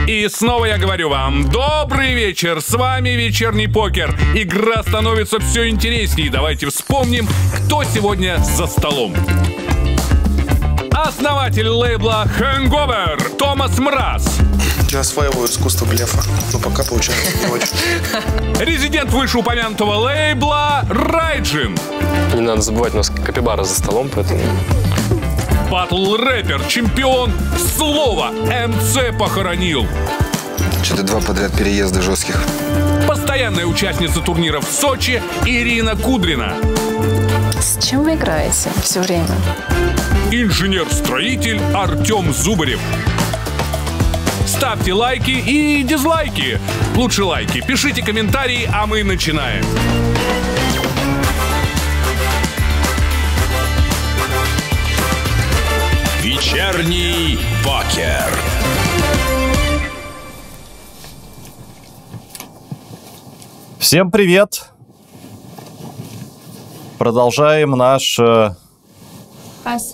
И снова я говорю вам, добрый вечер, с вами вечерний покер. Игра становится все интереснее. Давайте вспомним, кто сегодня за столом. Основатель лейбла Hangover Томас Мраз. Я осваиваю искусство блефа, но пока получается не очень. Резидент вышеупомянутого лейбла Райджин. Не надо забывать, у нас капибара за столом, поэтому... Батл-рэпер, чемпион слова МЦ похоронил. Что-то 2 подряд переезда жестких. Постоянная участница турниров в Сочи Ирина Кудрина. С чем вы играете все время? Инженер-строитель Артем Зубарев. Ставьте лайки и дизлайки. Лучше лайки. Пишите комментарии, а мы начинаем. Вечерний покер. Всем привет! Продолжаем наш... Пас.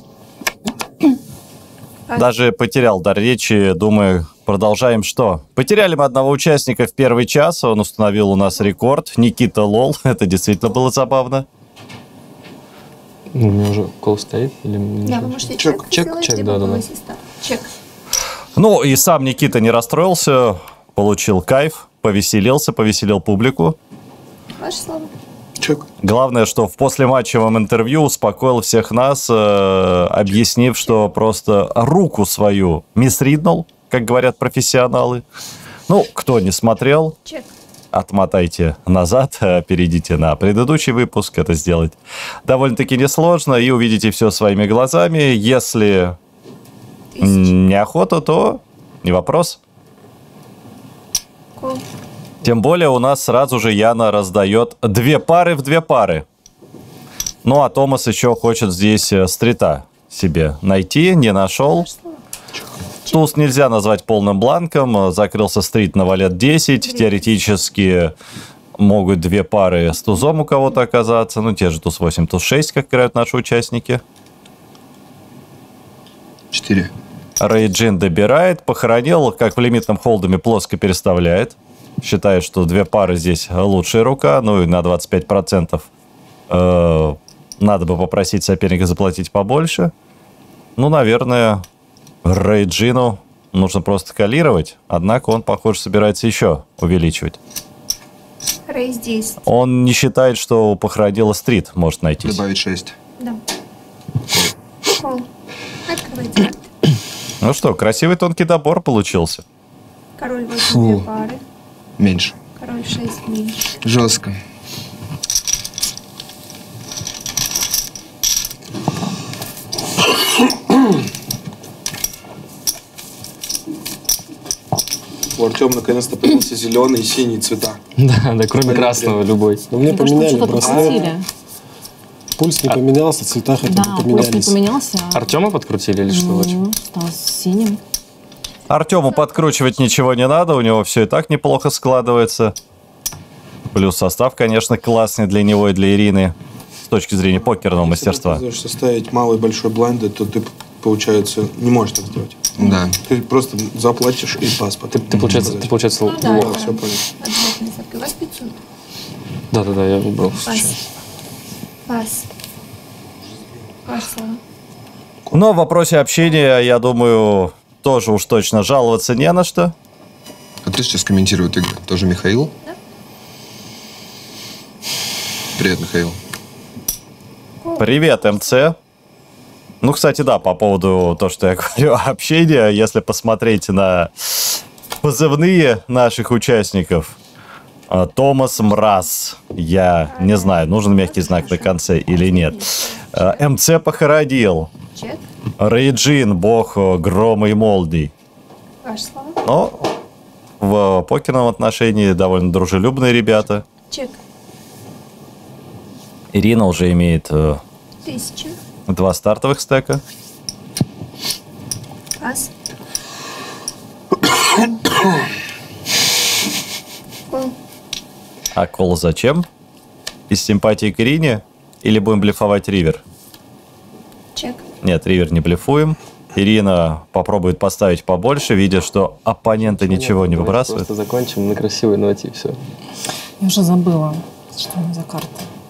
Даже потерял дар речи, думаю, продолжаем что? Потеряли мы одного участника в первый час, он установил у нас рекорд. Никита Лол, это действительно было забавно. У меня уже кол стоит? Или... Да, вы можете чек, да. Чек. Ну и сам Никита не расстроился, получил кайф, повеселил публику. Ваше слово. Чек. Главное, что в послематчевом интервью успокоил всех нас, объяснив, что просто руку свою мисриднул, как говорят профессионалы. Ну, кто не смотрел, Чек. отмотайте назад, перейдите на предыдущий выпуск, это сделать довольно-таки несложно, и увидите все своими глазами. Если неохота, то не вопрос. Кол. Тем более у нас сразу же Яна раздает 2 пары в 2 пары. Ну, а Томас еще хочет здесь стрита себе найти, не нашел. Туз нельзя назвать полным бланком, закрылся стрит на валет 10, теоретически могут 2 пары с тузом у кого-то оказаться, ну, те же туз 8, туз 6, как играют наши участники. 4. Рейджин добирает, похоронил, как в лимитном холдеме, плоско переставляет. Считает, что 2 пары здесь лучшая рука, ну и на 25% надо бы попросить соперника заплатить побольше. Ну, наверное, Рейджину нужно просто калировать, однако он, похоже, собирается еще увеличивать. Рейс 10. Он не считает, что у похоронила стрит может найтись. Добавить 6. Да. Кол. Открывайте. Ну что, красивый тонкий добор получился. Король 8 2 пары. Меньше. Король 6 меньше. Жестко. У Артема наконец-то появился зеленый и синий цвета. Да, кроме красного любой. Но мне поменяли браслет. подкрутили. Пульс не поменялся, цвета хотя бы Да, пульс поменялись. не поменялся. Артема подкрутили или что? Стал синим. Артему подкручивать ничего не надо, у него все и так неплохо складывается. Плюс состав, конечно, классный для него и для Ирины с точки зрения покерного мастерства. Если ты составить малый и большой блайнды, то ты, получается, не можешь так сделать. Да. Ты просто заплатишь и пас потом. Ты получается, да. Да, все понял. Обязательно ставка. У вас 500. Да, я выбрал. Пас. Ваше слово. Но в вопросе общения, я думаю, тоже уж точно жаловаться не на что. А ты сейчас комментирует игры? Тоже Михаил? Да. Привет, Михаил. Привет, МЦ. Ну, кстати, да, по поводу того, что я говорю, общения, если посмотреть на позывные наших участников. Томас Мраз. Я не знаю, нужен мягкий знак на конце или нет. МЦ похоронил. Чек. Рейджин, бог грома и молний. Ваше слово. Но в покерном отношении довольно дружелюбные ребята. Чек. Ирина уже имеет 1000. 2 стартовых стека. Пас. Кол. А кол зачем? Из симпатии к Ирине? Или будем блефовать ривер? Чек. Нет, ривер не блефуем. Ирина попробует поставить побольше, видя, что оппоненты ничего не выбрасывают. Просто закончим на красивой ноте и все. Я уже забыла, что у меня за карта.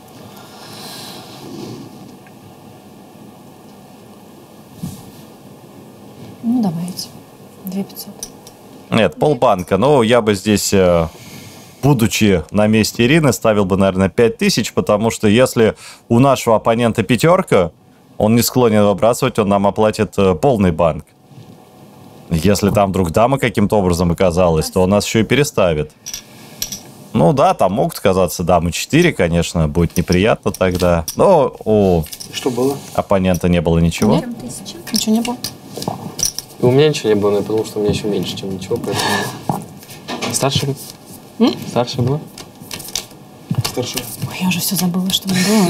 Ну, давайте. 2500. Нет, полбанка. Но я бы здесь, будучи на месте Ирины, ставил бы, наверное, 5000, потому что если у нашего оппонента пятерка, он не склонен выбрасывать, он нам оплатит полный банк. Если там вдруг дама каким-то образом оказалась, то он нас еще и переставит. Ну да, там могут казаться дамы 4, конечно, будет неприятно тогда. Но у Что было? оппонента не было ничего. Нет? Ничего не было. У меня ничего не было, но потому что у меня еще меньше, чем ничего, поэтому... Старше? Старше было? Старший. Ой, я уже все забыла, что там было.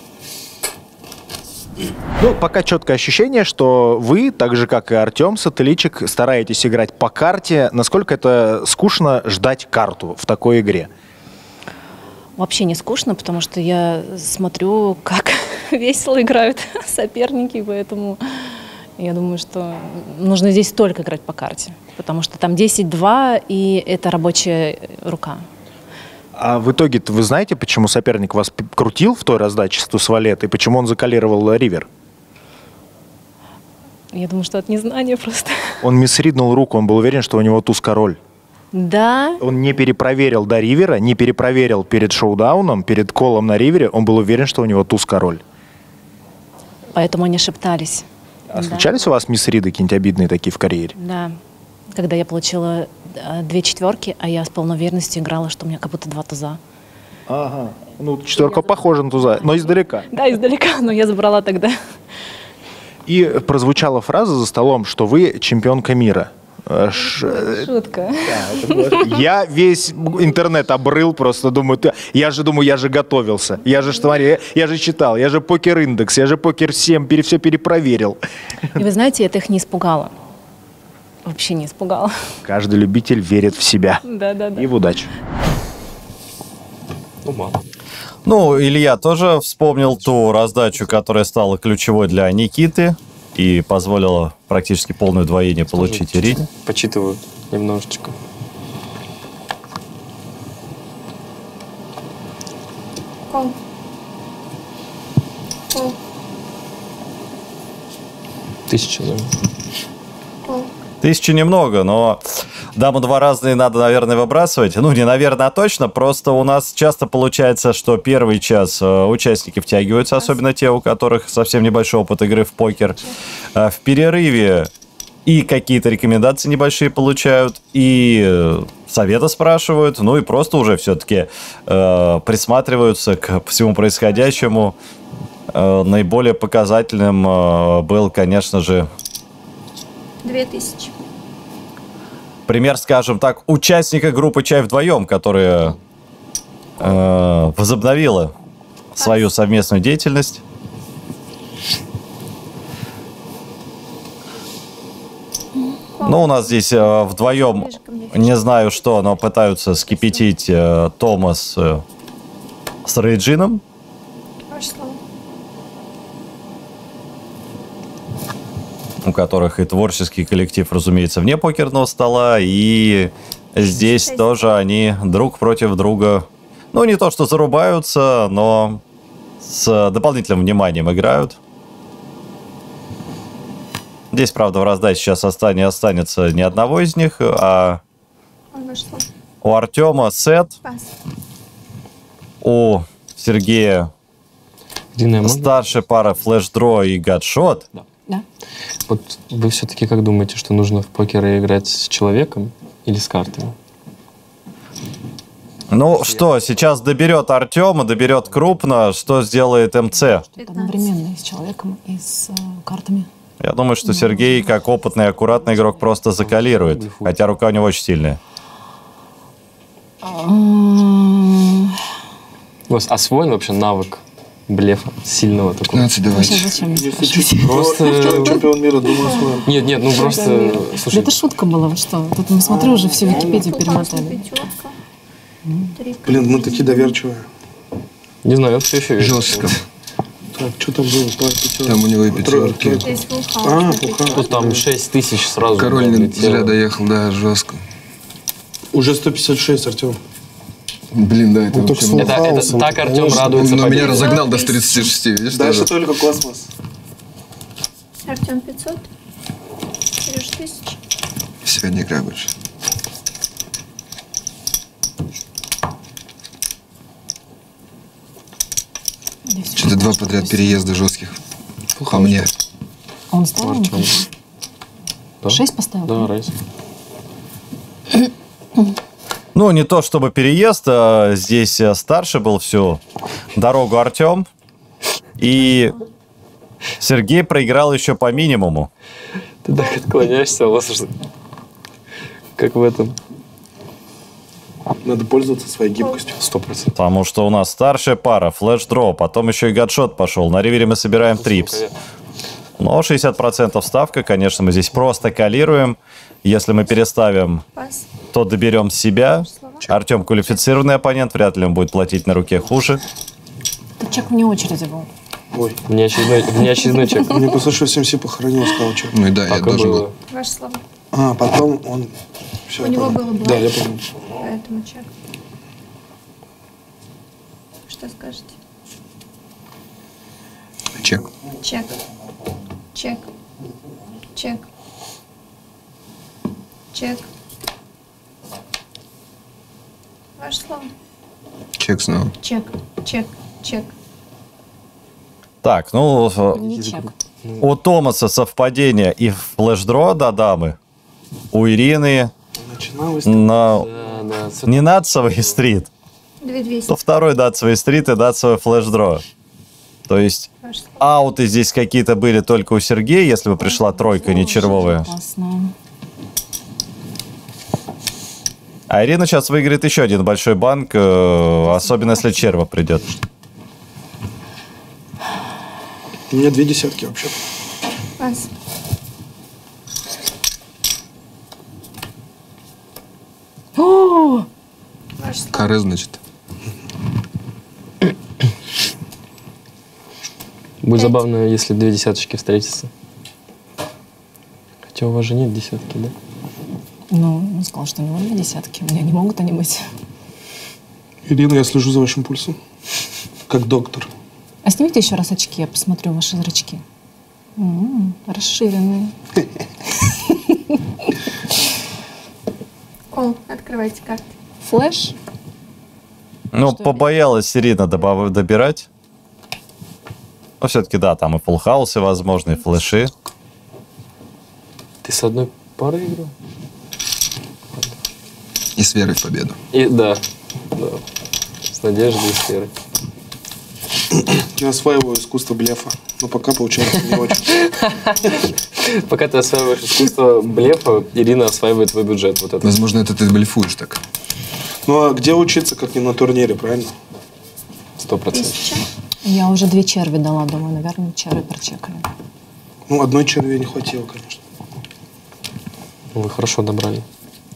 Ну, пока четкое ощущение, что вы, так же как и Артем Сателличик, стараетесь играть по карте. Насколько это скучно ждать карту в такой игре? Вообще не скучно, потому что я смотрю, как весело играют соперники, поэтому я думаю, что нужно здесь только играть по карте, потому что там 10-2, и это рабочая рука. А в итоге-то вы знаете, почему соперник вас крутил в той раздаче с туз-валет, и почему он закалировал ривер? Я думаю, что от незнания просто. Он мисриднул руку, он был уверен, что у него туз-король. Да. Он не перепроверил до ривера, не перепроверил перед шоудауном, перед колом на ривере, он был уверен, что у него туз-король. Поэтому они шептались. А случались у вас мисриды какие-нибудь обидные такие в карьере? Да. Когда я получила 2 четверки, а я с полной уверенностью играла, что у меня как будто 2 туза. Ага. Ну, четверка похожа на туза, но издалека. Да, издалека, но я забрала тогда. И прозвучала фраза за столом, что вы чемпионка мира. Шутка. Я весь интернет обрыл, просто думаю, я же готовился, я же читал, я же покер-индекс, я же покер-7, все перепроверил. И вы знаете, это их не испугало. Вообще не испугало. Каждый любитель верит в себя. Да. И в удачу. Ну, мало. Ну, Илья тоже вспомнил ту раздачу, которая стала ключевой для Никиты и позволила практически полное удвоение получить Ирине. Почитываю немножечко. Кол. Кол. 1000, да. Кол. 1000 немного, но дамы 2 разные надо, наверное, выбрасывать. Ну, не наверное, а точно. Просто у нас часто получается, что первый час участники втягиваются, особенно те, у которых совсем небольшой опыт игры в покер. В перерыве и какие-то рекомендации небольшие получают, и совета спрашивают, ну и просто уже все-таки присматриваются к всему происходящему. Наиболее показательным был, конечно же, 2000. пример, скажем так, участника группы «Чай вдвоем», которая возобновила свою совместную деятельность. Ну, у нас здесь вдвоем, не знаю что, но пытаются скипятить Томас с Рейджином. Ваше слово. У которых и творческий коллектив, разумеется, вне покерного стола, и здесь тоже они друг против друга, ну, не то что зарубаются, но с дополнительным вниманием играют. Здесь, правда, в раздаче сейчас останется ни одного из них, а Ваше слово. у Артема сет, Пас. у Сергея Ирина, можно? старшая пара флеш-дро и гадшот. Да. Вот вы все-таки как думаете, что нужно в покер играть с человеком или с картами? Ну что, сейчас доберет Артема, доберет крупно, что сделает МЦ? Одновременно и с человеком, и с картами. Я думаю, что Сергей, как опытный и аккуратный игрок, просто закалирует. Хотя рука у него очень сильная. У вас освоен вообще навык блефа сильного такого? 15 давайте. Зачем мне Если спрашивать? Просто... Чемпион мира, думаю, освоен. Нет, ну просто... Да Слушай, это шутка была, вот что. Тут, мы смотрю, уже всю Википедию перемотали. Пятерка. 3. Блин, мы такие доверчивые. не знаю, я все еще верю. Жестко. Так, что там было? Пятерки. Там у него и пятерки. Здесь full А, house. пуха. Тут там 6 тысяч сразу. Король не отлетело. зря доехал, да, жестко. Уже 156, Артем. Блин, да, это Ну, вообще... только с Это хаосом, так Артем конечно. радуется Он меня победе. разогнал до 36, видишь? Дальше тоже? только космос. Артем 500. Сереж 1000. Все, не играй больше. Что-то 2 подряд переезда жестких. По мне. Он ставил? Артем. Да? 6 поставил? Да, рейс. Ну, не то чтобы переезд, а здесь старше был всю дорогу Артем. И Сергей проиграл еще по минимуму. Ты так отклоняешься, у вас уже как в этом. Надо пользоваться своей гибкостью. 100%. Потому что у нас старшая пара, флеш-дроу, потом еще и гадшот пошел. На ривере мы собираем трипс. Но 60% ставка, конечно, мы здесь просто калируем. Если мы переставим, Пас. то доберем себя. Артем квалифицированный оппонент, вряд ли он будет платить на руке хуже. Тут чек вне очереди был. Ой. Внеочередной чек. Мне просто что СМС похоронил, сказал, что. Ну и да, я Так и должен было. был. Ваши слова. А, потом он... Все, У него было блайнд. Да, я помню. Поэтому чек. Что скажете? Чек. Чек. Чек. Чек. Чек. Ваше слово. Чек снова. Чек. Чек. Чек. Так, ну, Не чек. у Томаса совпадение и в флеш-дро до дамы. У Ирины Начиналось. на... Да, не нацовый стрит, 2200. то второй датсовый стрит и датсовый флеш-дро. То есть Ваше слово. ауты здесь какие-то были только у Сергея, если бы пришла тройка не червовая. Опасно. А Ирина сейчас выиграет еще один большой банк, особенно если черва придет. У меня 2 десятки вообще. Пас. О! Ваше слово. Каре, значит. Будет забавно, если 2 десяточки встретятся. Хотя у вас же нет десятки, да? Ну, он сказал, что у него 2 десятки. У меня не могут они быть. Ирина, я слежу за вашим пульсом. Как доктор. А снимите еще раз очки, я посмотрю ваши зрачки. Расширенные. Кол. Открывайте карты. Флэш? Ну, Что побоялась Ирина добирать. Но все-таки, да, там и фулл-хаусы, возможно, и флеши. Ты с одной парой играл? И с верой в победу. И да. С надеждой и с верой. Я осваиваю искусство блефа. Но пока получается не очень. Пока ты осваиваешь искусство блефа, Ирина осваивает твой бюджет. Вот это. Возможно, это ты блефуешь так. Ну а где учиться, как не на турнире, правильно? 100%. 1000. Я уже 2 черви дала, думаю, наверное, черви прочекали. Ну, одной черви не хватило, конечно. Вы хорошо добрали.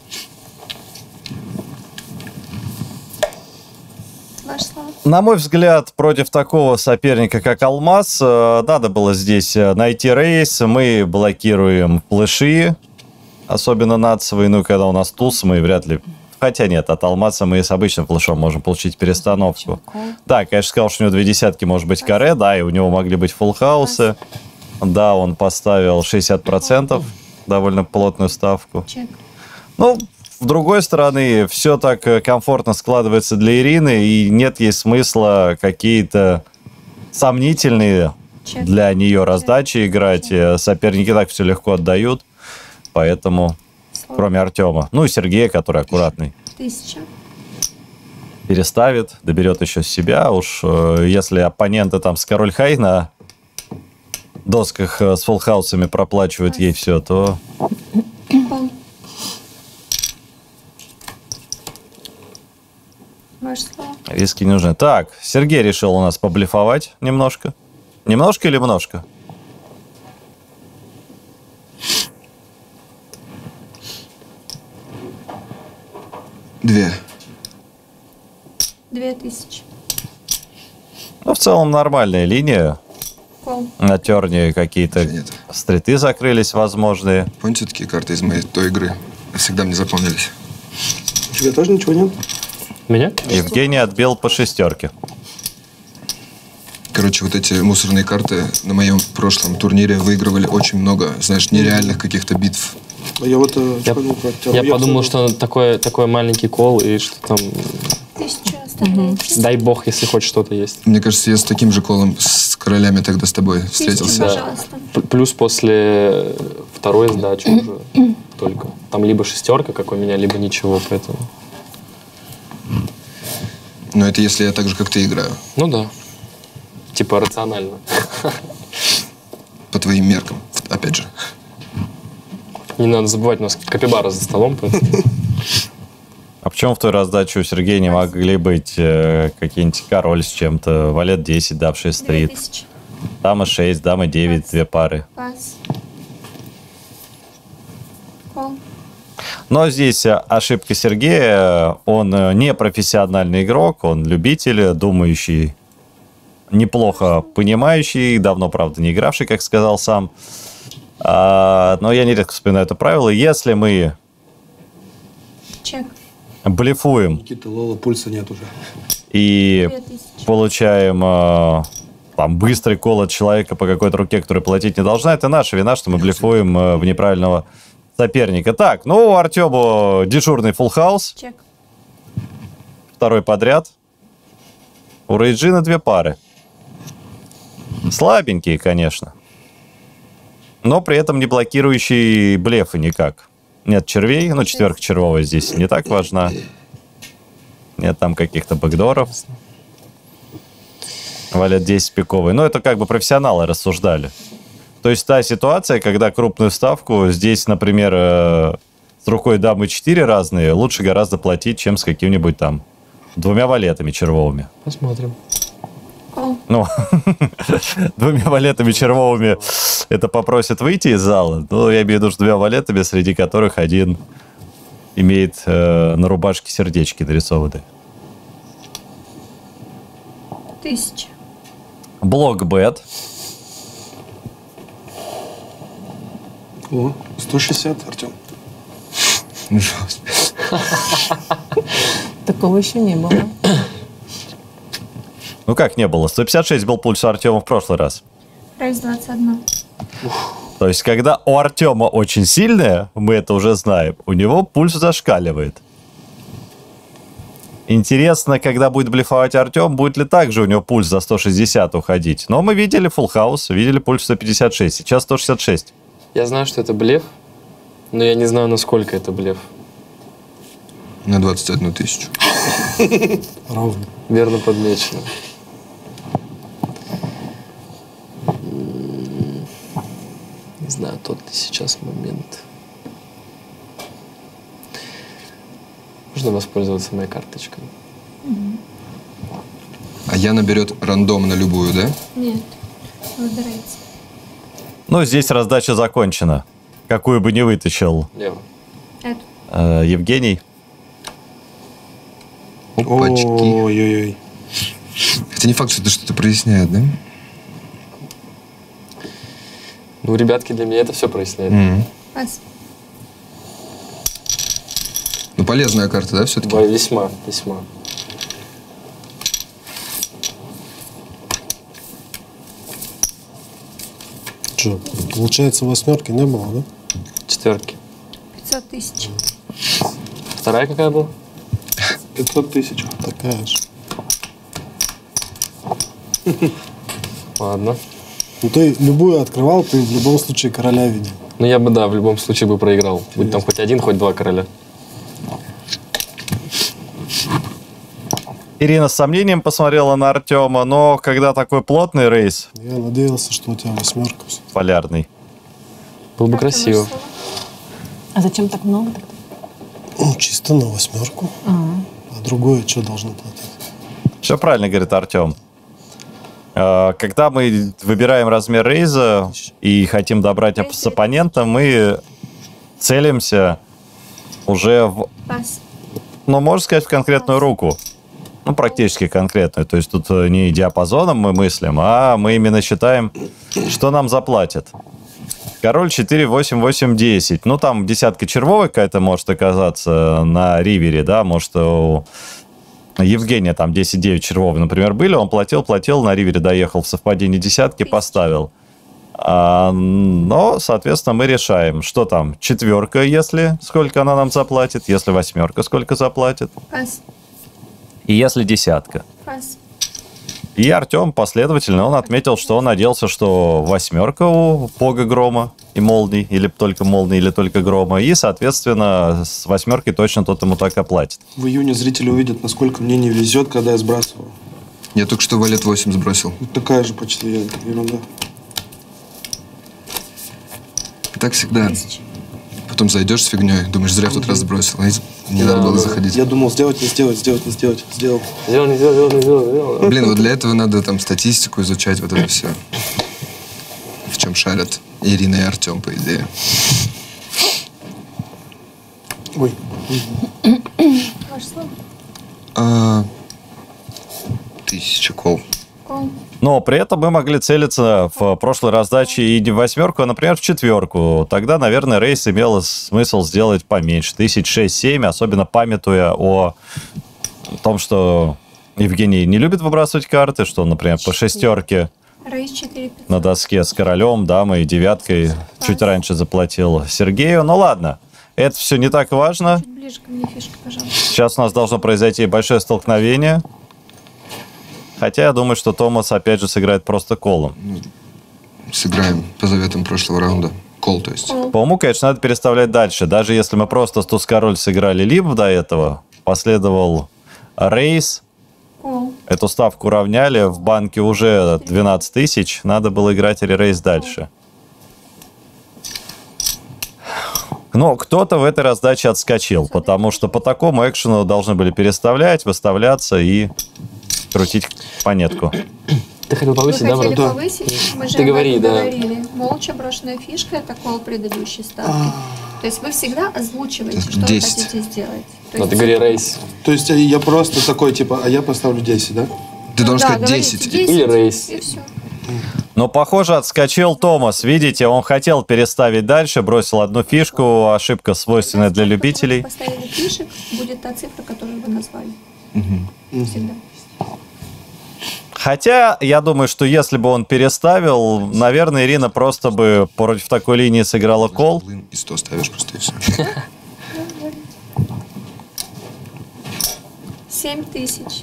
Ваше слово. На мой взгляд, против такого соперника, как Алмаз, надо было здесь найти рейс. Мы блокируем флеши, особенно нацевые. Ну, когда у нас туз, мы вряд ли... Хотя нет, от Алмаза мы с обычным флешом можем получить перестановку. Да, конечно, сказал, что у него 2 десятки, может быть, каре, да, и у него могли быть фулл-хаусы. Да, он поставил 60%, довольно плотную ставку. Чек. Ну, с другой стороны, все так комфортно складывается для Ирины, и нет ей смысла какие-то сомнительные Чек. для нее раздачи играть. Соперники так все легко отдают, поэтому, Слово. кроме Артема. Ну и Сергея, который аккуратный. 1000. Переставит, доберет еще себя. Уж если оппоненты там с король хай на досках с фулл-хаусами проплачивают ей все, то... Кол. Ваше слово. Риски не нужны. Так, Сергей решил у нас поблефовать немножко. Немножко или множко? Две. 2000. Ну, в целом нормальная линия. Кол. На терне какие-то Нет. стриты закрылись возможные. Помните такие карты из моей той игры? Всегда мне запомнились. У тебя тоже ничего нет? Меня? Евгений отбил по шестерке. Короче, вот эти мусорные карты на моем прошлом турнире выигрывали очень много, знаешь, нереальных каких-то битв. А я вот вспомнил про тебя. Я подумал, что такой маленький кол, и что там, 1000 оставляете. дай бог, если хоть что-то есть. Мне кажется, я с таким же колом с королями тогда с тобой 1000, встретился. пожалуйста. Плюс после второй сдачи уже только. Там либо шестерка, как у меня, либо ничего, поэтому... Но это если я так же, как ты играю. Ну да. Типа рационально. По твоим меркам, опять же. Не надо забывать, у нас капибара за столом, поэтому... А почему в той раздаче у Сергея не могли быть какие-нибудь король с чем-то, валет 10, дав 6 стрит, 2000. дама 6, дама 9, две пары. Пас. Кол. Но здесь ошибка Сергея. Он не профессиональный игрок, он любитель, думающий, неплохо понимающий, давно, правда, не игравший, как сказал сам. Но я нередко вспоминаю это правило. Если мы Чек. блефуем Никита, Лола, пульса нет уже. и 2000. получаем там быстрый кол от человека по какой-то руке, который платить не должна, это наша вина, что мы блефуем в неправильного соперника. Так, ну, у Артема дежурный фулл хаус, Чек. второй подряд. У Рейджина две пары. Слабенькие, конечно. Но при этом не блокирующие блефы никак. Нет червей, ну, четверка червовая здесь не так важна. Нет там каких-то бэкдоров. Валет 10 пиковый. Но это как бы профессионалы рассуждали. То есть та ситуация, когда крупную ставку здесь, например, с рукой дамы 4 разные, лучше гораздо платить, чем с каким-нибудь там двумя валетами червовыми. Посмотрим. Кол. Ну, двумя валетами червовыми это попросят выйти из зала. Ну, я имею в виду, что двумя валетами, среди которых один имеет на рубашке сердечки нарисованы. 1000. Блок бет. О, 160, Артем. Такого еще не было. Ну как не было? 156 был пульс у Артема в прошлый раз. Рейс 21. То есть, когда у Артема очень сильная, мы это уже знаем, у него пульс зашкаливает. Интересно, когда будет блефовать Артем, будет ли также у него пульс за 160 уходить. Но мы видели фулл хаус, видели пульс 156, сейчас 166. Я знаю, что это блеф, но я не знаю, насколько это блеф. На 21 тысячу. Ровно. Верно подмечено. Не знаю, тот ли сейчас момент. Можно воспользоваться моей карточкой? А Яна берет рандом на любую, да? Нет. Выбирайте. Ну, здесь раздача закончена. Какую бы ни вытащил Лево. Эту. Евгений. Опачки. Ой-ой-ой. Хотя не факт, что это что-то проясняет, да? Ну, ребятки, для меня это все проясняет. Пас. Ну, полезная карта, да, все-таки? Да, весьма, весьма. Что, получается, восьмерки не было, да? Четверки. 500 тысяч. Вторая какая была? 500 тысяч. Такая же. Ладно. Ну, ты любую открывал, ты в любом случае короля видел. Ну, я бы, да, в любом случае бы проиграл. Будь там хоть один, хоть два короля. Ирина с сомнением посмотрела на Артема, но когда такой плотный рейс, Я надеялся, что у тебя восьмерка. полярный, Было бы Артём, красиво. ваше слово. А зачем так много тогда? Ну, чисто на восьмерку. А другое что должно платить? все правильно говорит Артем. Когда мы выбираем размер рейза и хотим добрать с оппонента, мы целимся уже в, Пас. ну, можно сказать, в конкретную руку. Ну, практически конкретную. То есть тут не диапазоном мы мыслим, а мы именно считаем Что нам заплатят? Король 4, 8, 8, 10. Ну, там десятка червовой какая-то может оказаться на ривере, да, может, у Евгения там 10-9 червовой, например, были, он платил, на ривере доехал в совпадение десятки, поставил. Но, соответственно, мы решаем, что там, четверка, если сколько она нам заплатит, если восьмерка, сколько заплатит, Пас. и если десятка. Пас. И Артем последовательно, он отметил, что он надеялся, что восьмерка у Пога Грома и Молний, или только Молний, или только Грома, и, соответственно, с восьмеркой точно тот ему так оплатит. В июне зрители увидят, насколько мне не везет, когда я сбрасываю. Я только что валет 8 сбросил. Такая же почти ерунда. Так всегда. Потом зайдешь с фигней, думаешь, зря в тот раз сбросил. Не надо было заходить. Я думал, сделать, не сделать, сделать, не сделать. Сделал. Сделал. Блин, вот для этого надо там статистику изучать, вот это все. В чем шарят Ирина и Артем, по идее. Ой. Ваше слово. 1000 кол. Кол. Но при этом мы могли целиться в прошлой раздаче и не в восьмерку, а, например, в четверку. Тогда, наверное, рейс имело смысл сделать поменьше. 1006-7, особенно памятуя о том, что Евгений не любит выбрасывать карты, что он, например, по шестерке Рейс 4500. на доске с королем, дамой и девяткой чуть раньше заплатил Сергею. Ну ладно, это все не так важно. Чуть ближе ко мне фишка, пожалуйста. Сейчас у нас должно произойти большое столкновение. Хотя я думаю, что Томас опять же сыграет просто колом. Сыграем по заветам прошлого раунда. Кол, то есть. По уму, конечно, надо переставлять дальше. Даже если мы просто с туз-король сыграли либо до этого, последовал рейс, Кол. эту ставку равняли, в банке уже 12 тысяч, надо было играть рейс дальше. Но кто-то в этой раздаче отскочил, потому что по такому экшену должны были переставлять, выставляться и крутить монетку. Ты хотел Вы повысить, да, хотели брат? повысить? Мы же Ты об говори, этом да. говорили. Молча брошенная фишка – это кол предыдущей ставки. То есть вы всегда озвучиваете, что 10. вы хотите сделать. То Ну, есть- ты говори рейс. То есть я просто такой, типа, а я поставлю 10, да? Ты должен Да, сказать говорите, 10. Или рейс. И все. Но, похоже, отскочил Томас. Видите, он хотел переставить дальше, бросил одну фишку. Ошибка, свойственная для любителей. Поставили фишек, будет та цифра, которую вы назвали. Всегда. Хотя, я думаю, что если бы он переставил, наверное, Ирина просто бы против такой линии сыграла кол. И 100 ставишь просто и все. 7000.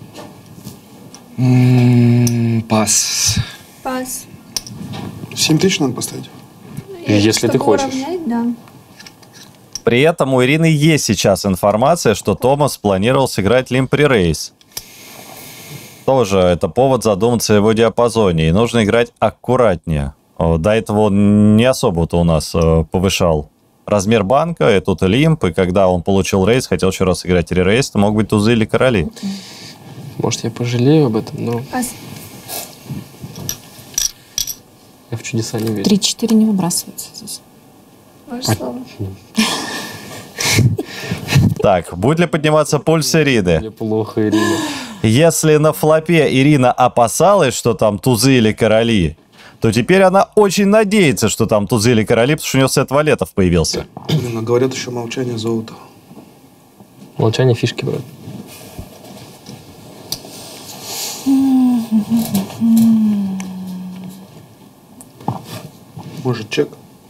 Пас. Пас. 7000 надо поставить. Если ты Чтобы хочешь. уравнять, да. При этом у Ирины есть сейчас информация, что Томас планировал сыграть лимпри рейс. Тоже это повод задуматься о его диапазоне. И нужно играть аккуратнее. До этого он не особо-то у нас повышал размер банка, и тут лимп, и когда он получил рейс, хотел еще раз играть рейс, то мог быть тузы или короли. Может, я пожалею об этом, но Пас. я в чудеса не верю. 3-4 не выбрасывается здесь. Ваше слово. Так, будет ли подниматься пульс Ирины? Мне плохо, Ирина. Если на флопе Ирина опасалась, что там тузы или короли, то теперь она очень надеется, что там тузы или короли, потому что у нее сет валетов появился. Блин, а говорят еще молчание золота. Молчание фишки, брат. Может, чек?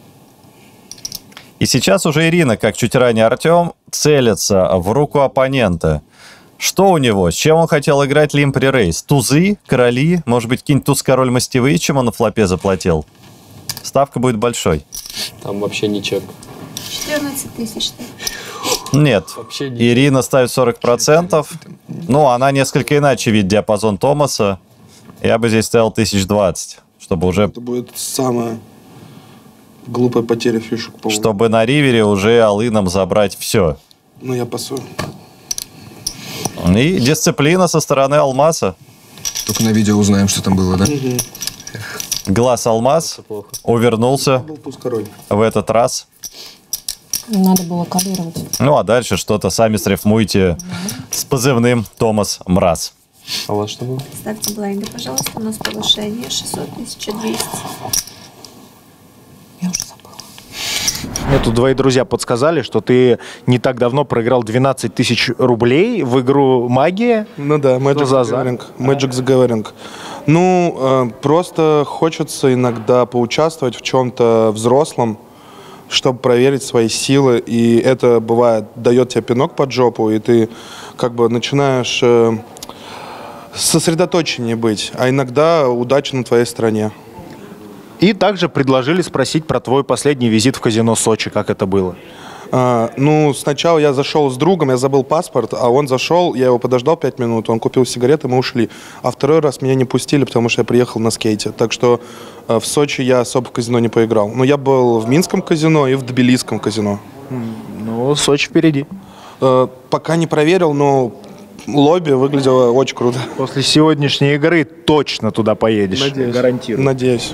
И сейчас уже Ирина, как чуть ранее Артем, целится в руку оппонента. Что у него? С чем он хотел играть лимпри рейс? Тузы, короли, может быть, какие-нибудь туз-король мастевые, чем он на флопе заплатил? Ставка будет большой. Там вообще не чек. 14000. Нет. Вообще не Ирина ставит 40%. Ну, она несколько иначе видит диапазон Томаса. Я бы здесь ставил 1020, чтобы уже... Это будет самая глупая потеря фишек, по-моему. Чтобы на ривере уже алыном забрать все. Ну, я пасую. И дисциплина со стороны Алмаса. Только на видео узнаем, что там было, да? Глаз Алмаз увернулся Был туз-король. в этот раз. Надо было кодировать. Ну, а дальше что-то сами срифмуйте с позывным Томас Мраз. А у вас что было? Ставьте блайнды, пожалуйста. У нас повышение 600, 1200. Я уже забыла. Мне тут твои друзья подсказали, что ты не так давно проиграл 12 тысяч рублей в игру «Магия». Ну да, Magic за the Gathering. Magic the Gathering. Ну, просто хочется иногда поучаствовать в чем-то взрослом, чтобы проверить свои силы. И это бывает, дает тебе пинок под жопу, и ты как бы начинаешь сосредоточеннее быть. А иногда удача на твоей стороне. И также предложили спросить про твой последний визит в казино Сочи, как это было. Ну, сначала я зашел с другом, я забыл паспорт, а он зашел, я его подождал 5 минут, он купил сигареты, мы ушли. А второй раз меня не пустили, потому что я приехал на скейте. Так что в Сочи я особо в казино не поиграл. Но я был в Минском казино и в Тбилисском казино. Ну, Сочи впереди. Пока не проверил, но лобби выглядело очень круто. После сегодняшней игры точно туда поедешь. Надеюсь. Гарантирую. Надеюсь.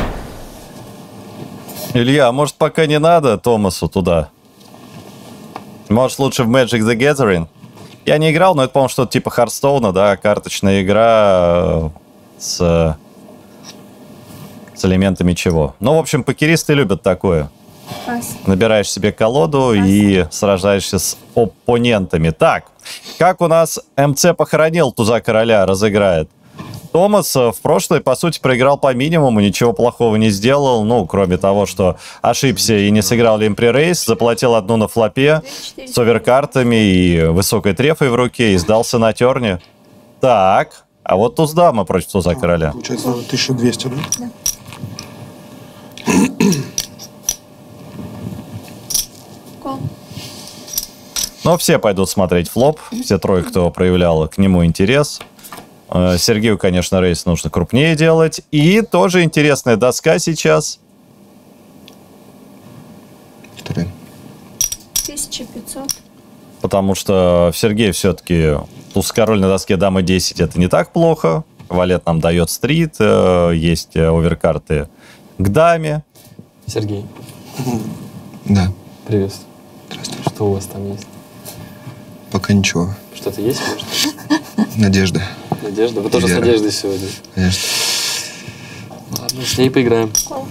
Илья, а может пока не надо Томасу туда? Может лучше в Magic the Gathering? Я не играл, но это, по-моему, что-то типа Хардстоуна, да, карточная игра с элементами чего. Ну, в общем, покеристы любят такое. Набираешь себе колоду и сражаешься с оппонентами. Так, как у нас МЦ похоронил туза короля, разыграет. Томас в прошлое, по сути, проиграл по минимуму, ничего плохого не сделал, ну, кроме того, что ошибся и не сыграл лимпри-рейс, заплатил одну на флопе с оверкартами и высокой трефой в руке и сдался на терне. Так, а вот туз-дама против туза короля. Получается, 1200, да? Да. Кол. Но все пойдут смотреть флоп, все трое, кто проявлял к нему интерес. Сергею, конечно, рейс нужно крупнее делать. И тоже интересная доска сейчас. 1500. Потому что в Сергея все-таки туз-король на доске дамы 10 это не так плохо. Валет нам дает стрит, есть оверкарты к даме. Сергей. Да. Привет. Здравствуйте. Что у вас там есть? Пока ничего. Что-то есть, может? Надежда. Надежда? Вы тоже Вера. с Надеждой сегодня? Конечно. Ладно, с ней поиграем.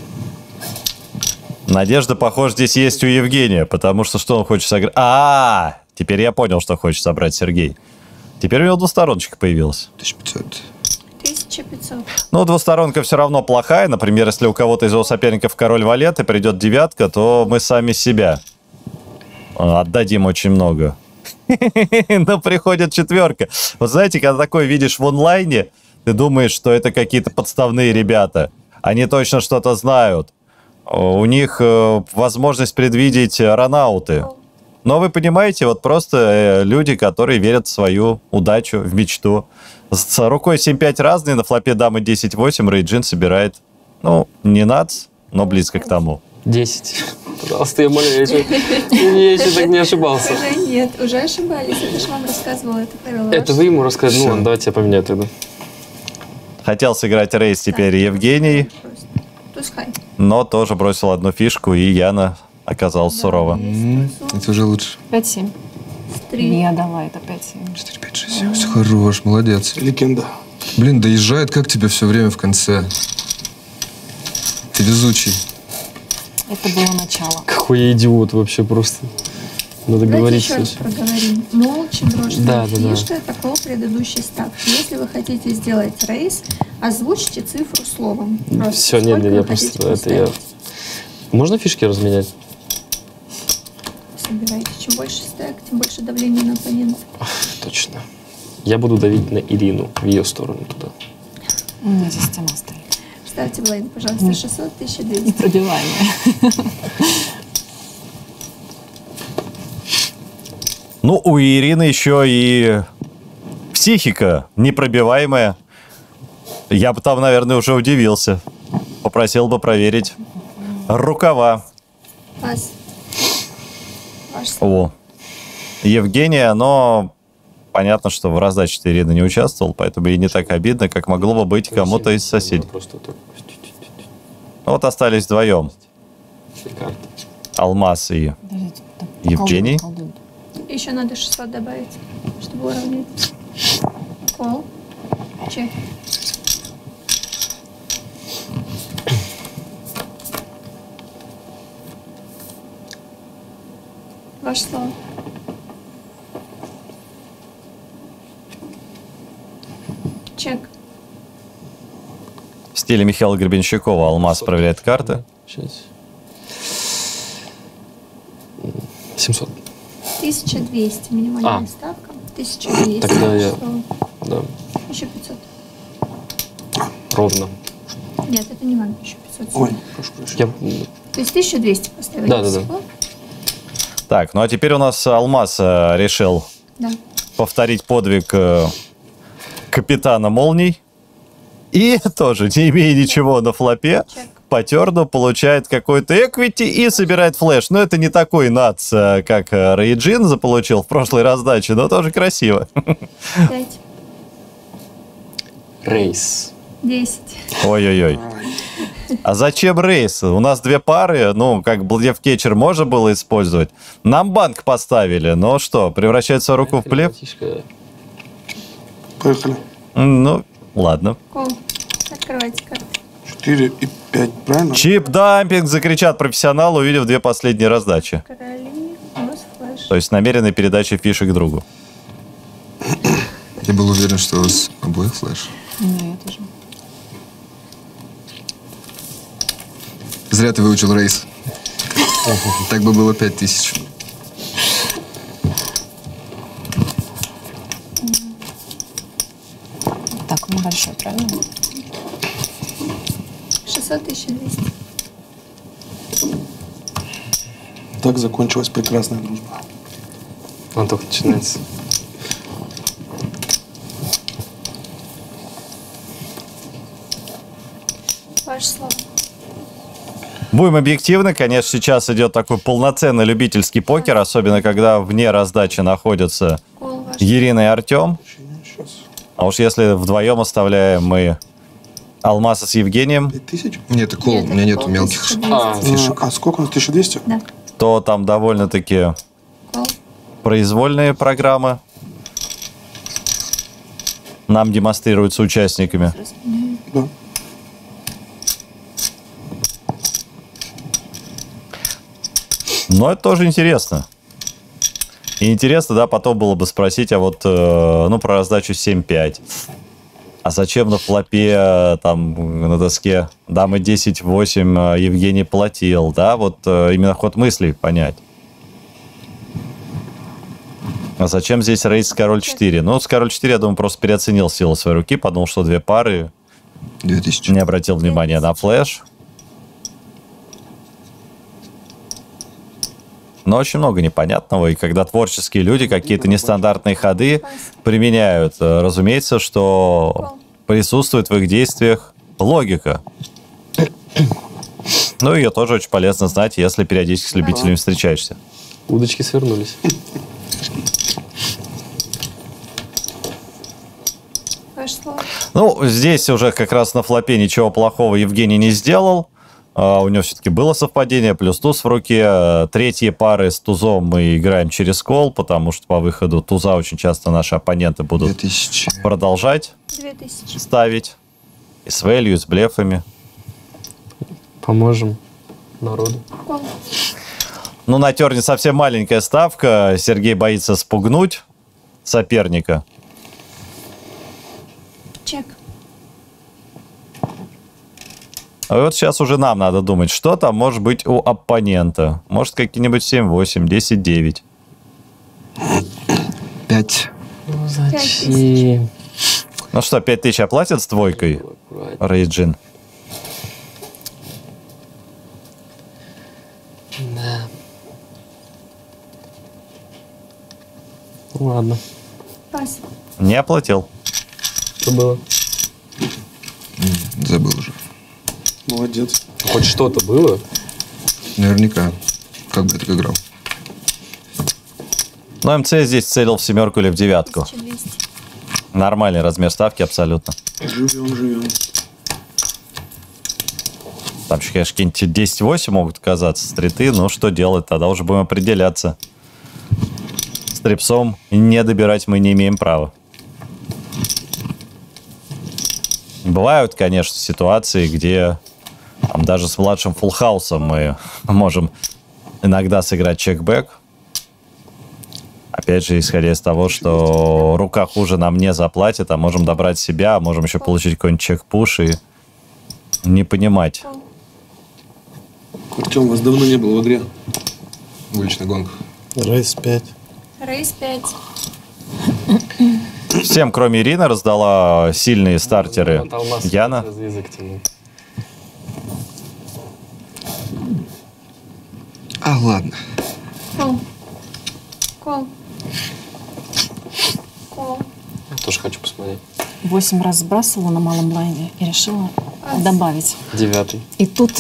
Надежда, похоже, здесь есть у Евгения, потому что он хочет сыграть? Теперь я понял, что хочет собрать Сергей. Теперь у него двустороночка появилась. 1500. 1500. Ну, двусторонка все равно плохая. Например, если у кого-то из его соперников король валет и придет девятка, то мы сами себя отдадим очень много. Но приходит четверка. Вот знаете, когда такое видишь в онлайне, ты думаешь, что это какие-то подставные ребята. Они точно что-то знают. У них возможность предвидеть ранауты. Но вы понимаете, вот просто люди, которые верят в свою удачу, в мечту. С рукой 7-5 разные, на флопе дамы 10-8 Рейджин собирает, ну, не нац, но близко к тому. 10. Пожалуйста, я молю, я еще так не ошибался. Уже нет, уже ошибались. Это же вам рассказывала это правило. Это вы ему рассказали? Ну ладно, давайте я поменяю тогда. Хотел сыграть рейс теперь Евгений, Пускай. но тоже бросил одну фишку, и Яна оказалась сурова. Это уже лучше. 5-7. 3. Я дала это 5-7. 4, 5, 6, 7. Все хорош, молодец. Легенда. Блин, доезжает как тебя все время в конце. Ты везучий. Это было начало. Какой я идиот вообще просто. Надо Давайте говорить еще раз все. проговорим. Молча брошенная Да. фишка такого предыдущей ставки. Если вы хотите сделать рейс, озвучьте цифру словом. Просто Все, нет, сколько я вы хотите просто... Это я... поставить. Можно фишки разменять? Собирайте. Чем больше стек, тем больше давления на оппонента. Точно. Я буду давить на Ирину в ее сторону туда. У меня здесь стена стоит. Ставьте блайнд, пожалуйста, 600, 1200. Непробиваемая. Ну, у Ирины еще и психика непробиваемая. Я бы там, наверное, уже удивился. Попросил бы проверить рукава. Пас. Ваш слово. О, Евгения, но понятно, что в раздаче Ирина не участвовал, поэтому ей не так обидно, как могло бы быть кому-то из соседей. Просто так. Вот остались вдвоем. Карта. Алмаз и Евгений. Еще надо 600 добавить, чтобы уравнять. Кол. Чек. Ваше слово. Чек. В стиле Михаила Гребенщикова «Алмаз» проверяет карты. Сейчас. 700. 1200. Минимальная ставка. 1200. Тогда я... Слово. Да. Еще 500. Ровно. Нет, это не надо. Еще 500. Ой, прошу прощения. То есть 1200 поставили. Да. Так, ну а теперь у нас «Алмаз» решил Да. повторить подвиг капитана молний. И тоже, не имея ничего на флопе, по терну получает какой-то эквити и собирает флеш. Но это не такой нац, как Рейджин заполучил в прошлой раздаче, но тоже красиво. 5. Рейс. 10. Ой-ой-ой. А зачем рейс? У нас две пары, ну, как блеф-кетчер можно было использовать. Нам банк поставили, но что, превращает свою руку в плев? Поехали. Ну, ладно. Кол. Открывайте карты. 4 и 5, правильно? Чип-дампинг, закричат профессионалы, увидев две последние раздачи. Короли. У вас флеш. То есть намеренная передача фишек другу. Я был уверен, что у вас обоих флеш. Не, я тоже. Зря ты выучил рейс. Так бы было 5000. Так, он небольшой, правильно? 600, 1200. Так закончилась прекрасная дружба. Он только начинается. Ваше слово. Будем объективны, конечно, сейчас идет такой полноценный любительский покер, особенно когда вне раздачи находятся Кол ваш. Ирина и Артем. А уж если вдвоем оставляем мы Алмаза с Евгением, 5000? Нет, это кол, у меня нету мелких фишек. А сколько у нас? 1200? Да. то там довольно-таки Кол. произвольные программы нам демонстрируются участниками. Да. Но это тоже интересно. И интересно, да, потом было бы спросить, а вот, ну, про раздачу 7-5. А зачем на флопе, там, на доске дамы 10-8 Евгений платил, да, вот именно ход мыслей понять. А зачем здесь рейс с король 4? Ну, с король 4, я думаю, просто переоценил силу своей руки, подумал, что две пары. 2000. Не обратил внимания на флеш. Но очень много непонятного, и когда творческие люди какие-то нестандартные ходы применяют, разумеется, что присутствует в их действиях логика. Ну, ее тоже очень полезно знать, если периодически с любителями встречаешься. Удочки свернулись. Ваше слово. Ну, здесь уже как раз на флопе ничего плохого Евгений не сделал. У него все-таки было совпадение, плюс туз в руке. Третьи пары с тузом мы играем через кол, потому что по выходу туза очень часто наши оппоненты будут 2000. продолжать 2000. ставить. И с вэлью, и с блефами. Поможем народу. Кол. Ну, на терне совсем маленькая ставка. Сергей боится спугнуть соперника. Чек. А вот сейчас уже нам надо думать, что там может быть у оппонента. Может, какие-нибудь 7-8, 10-9. 5. Ну, зачем? Ну что, 5000 оплатят с двойкой, Рейджин? Да. Ну, ладно. Пас. Не оплатил. Что было? Забыл уже. Молодец. Хоть что-то было? Наверняка. Как бы я так играл. Но МЦ здесь целил в семерку или в девятку. 1200. Нормальный размер ставки абсолютно. Живем. Там еще, конечно, какие-нибудь 10-8 могут казаться стриты, но что делать? Тогда уже будем определяться. Стрипсом не добирать мы не имеем права. Бывают, конечно, ситуации, где там, даже с младшим фуллхаусом мы можем иногда сыграть чекбэк. Опять же, исходя из того, что рука хуже нам не заплатит, а можем добрать себя, а можем еще получить какой-нибудь чек-пуш и не понимать. Артем, вас давно не было в игре. Уличная гонка. Рейс 5. Рейс 5. Всем, кроме Ирины, раздала сильные стартеры Вот алмаз Яна. за язык тянул. А, ладно. Кол. Кол. Кол. Я тоже хочу посмотреть. 8 раз сбрасывала на малом блайнде и решила добавить. 9. И тут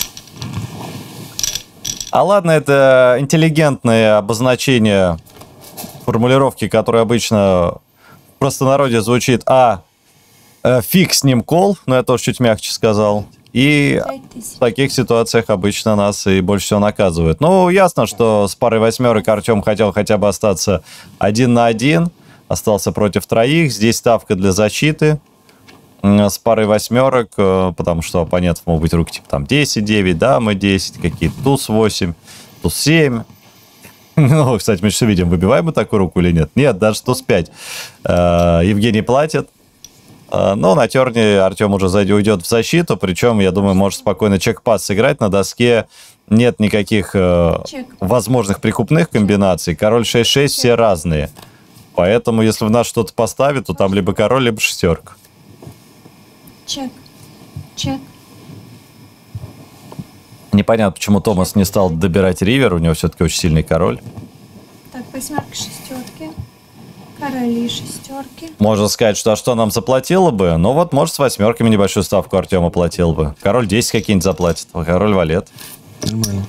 А ладно, это интеллигентное обозначение формулировки, которая обычно в простонародье звучит фиг с ним кол, но я тоже чуть мягче сказал. И в таких ситуациях обычно нас и больше всего наказывают. Ну, ясно, что с парой восьмерок Артем хотел хотя бы остаться 1 на 1. Остался против троих. Здесь ставка для защиты. С парой восьмерок, потому что у оппонентов могут быть руки типа там 10-9, дама 10, какие-то туз-8, туз-7. Ну, кстати, мы сейчас видим, выбиваем мы такую руку или нет. Нет, даже туз-5. Евгений платит. Но на терне Артем уже уйдет в защиту. Причем, я думаю, может спокойно чек-пас сыграть. На доске нет никаких возможных прикупных комбинаций. Король 6-6 все разные. Поэтому, если в нас что-то поставит, то там либо король, либо шестерка. Чек. Чек. Непонятно, почему Томас не стал добирать ривер. У него все-таки очень сильный король. Так, восьмерка, шестерки. Короли, шестерки. Можно сказать, что что нам заплатило бы? Ну вот, может, с восьмерками небольшую ставку Артема платил бы. Король 10 какие-нибудь заплатит. Король валет. Нормально.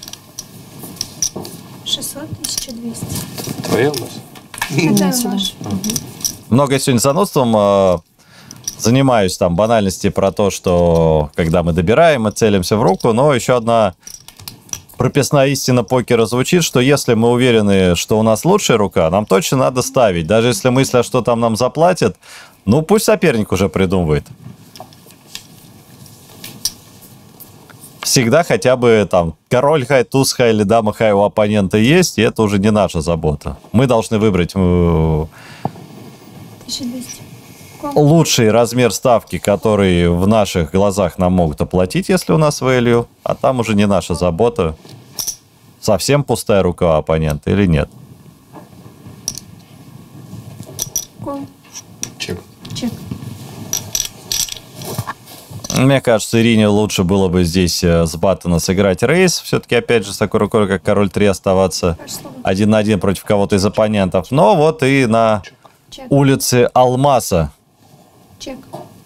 600, 1200. Твоя алмаз? Это сюда. ваш. Много я сегодня занудством занимаюсь, там, банальности про то, что когда мы добираем, мы целимся в руку, но еще одна прописная истина покера звучит, что если мы уверены, что у нас лучшая рука, нам точно надо ставить. Даже если мысля, что там нам заплатят, ну пусть соперник уже придумывает. Всегда хотя бы там король хай, туз хай или дама хай у оппонента есть, и это уже не наша забота. Мы должны выбрать 1200. лучший размер ставки, который в наших глазах нам могут оплатить, если у нас value, а там уже не наша забота, совсем пустая рука у оппонента или нет. Кол. Чек. Чек. Мне кажется, Ирине лучше было бы здесь с баттона сыграть рейс. Все-таки, опять же, с такой рукой, как король 3, оставаться 1 на 1 против кого-то из оппонентов. Но вот и на улице Алмаса. Чек.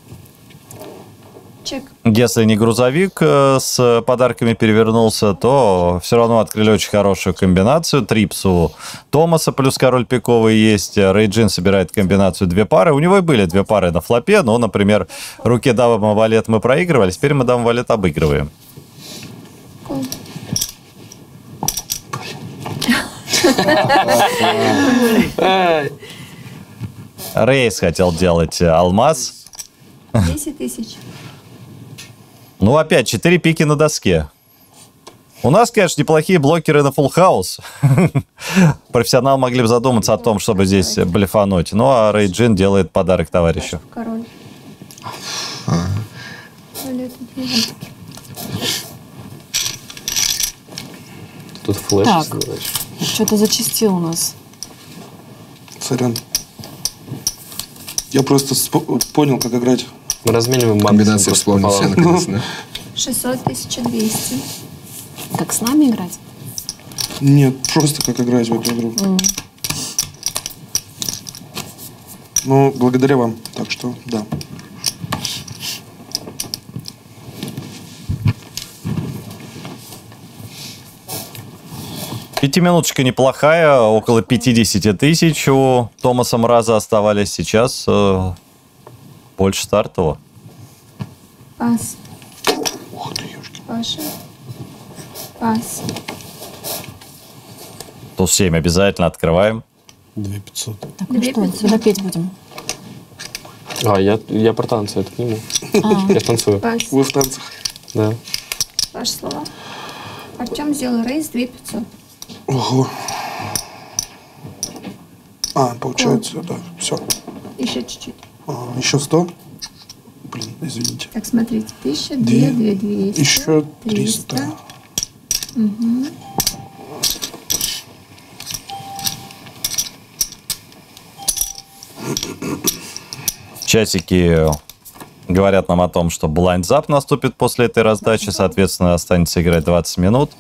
Чек. Если не грузовик с подарками перевернулся, то все равно открыли очень хорошую комбинацию. Трипс у Томаса плюс король пиковый есть. Рейджин собирает комбинацию 2 пары. У него и были 2 пары на флопе. Но, например, руке дама валет мы проигрывали. Теперь мы дама валет обыгрываем. Кол. Рейс хотел делать алмаз. 10 тысяч. Ну, опять 4 пики на доске. У нас, конечно, неплохие блокеры на full house. Профессионал могли бы задуматься о том, чтобы здесь блефануть. Ну, а Рейджин делает подарок товарищу. Король. Валет, Тут флеш. Так. Что-то зачастил у нас. Сорян. Я просто понял, как играть. Мы размениваем Комбинации вспомнил все наконец, да? 600, 1200. Как с нами играть? Нет, просто как играть в эту игру. Ну, благодаря вам. Так что, да. Пятиминуточка неплохая, около 50 тысяч у Томаса Мраза оставались. Сейчас больше стартового. Пас. Ух ты, ёшки. Паша. Пас. Туз 7 обязательно открываем. 2500. Так, ну что, сюда петь будем. Я про танцы, это к нему. Я танцую. Пас. Вы в танцах. Да. Ваши слова. Артем сделал рейс 2500. Ого. Получается, да, все. Еще чуть-чуть. Еще 100. Блин, извините. Так, смотрите. 1000, 2, 200. Еще 300. Угу. Чатики говорят нам о том, что блайндзап наступит после этой раздачи, соответственно, останется играть 20 минут.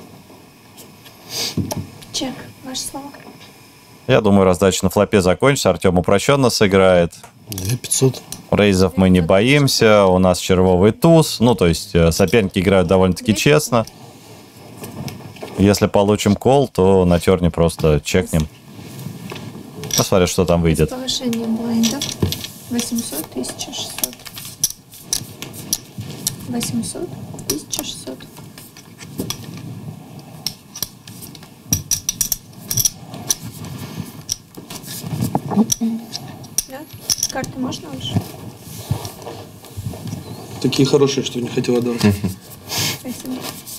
Чек. Ваши слова. Я думаю, раздача на флопе закончится, Артем упрощенно сыграет. 2500. Рейзов мы не боимся, у нас червовый туз, ну, то есть соперники играют довольно-таки честно. Если получим кол, то на терне просто чекнем. Посмотрим, что там выйдет. Повышение блайндов. 800, 1600. 800, 1600. Да? Карты можно уже? Такие хорошие, что не хотела давать. Спасибо.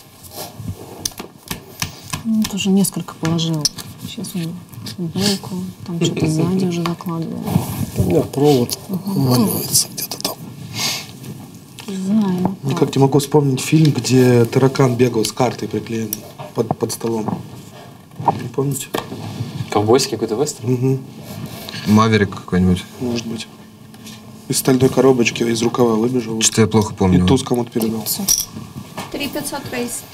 Тоже несколько положил. Сейчас он булку, там что-то сзади уже закладывал. У меня провод валивается где-то там. Знаю. Никак не могу вспомнить фильм, где таракан бегал с картой приклеенной под столом. Не помните? Ковбойский какой-то вестерн? Угу. Маверик какой-нибудь. Может быть. Из стальной коробочки, из рукава выбежал. Что-то я плохо помню. И туз кому-то передал. 3500 рейс.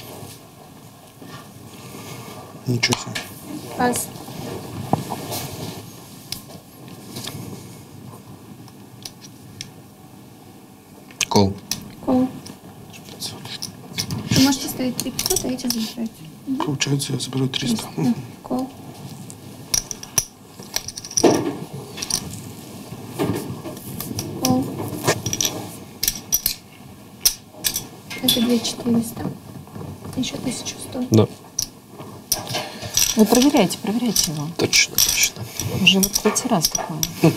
Ничего себе. Пас. Кол. Кол. Вы можете ставить 3500, а эти забирать. Получается, я заберу 300. Да. Кол. Кол. Это 2400. Еще 1100. Да. Вы проверяйте его. Точно. Уже вот третий раз такое.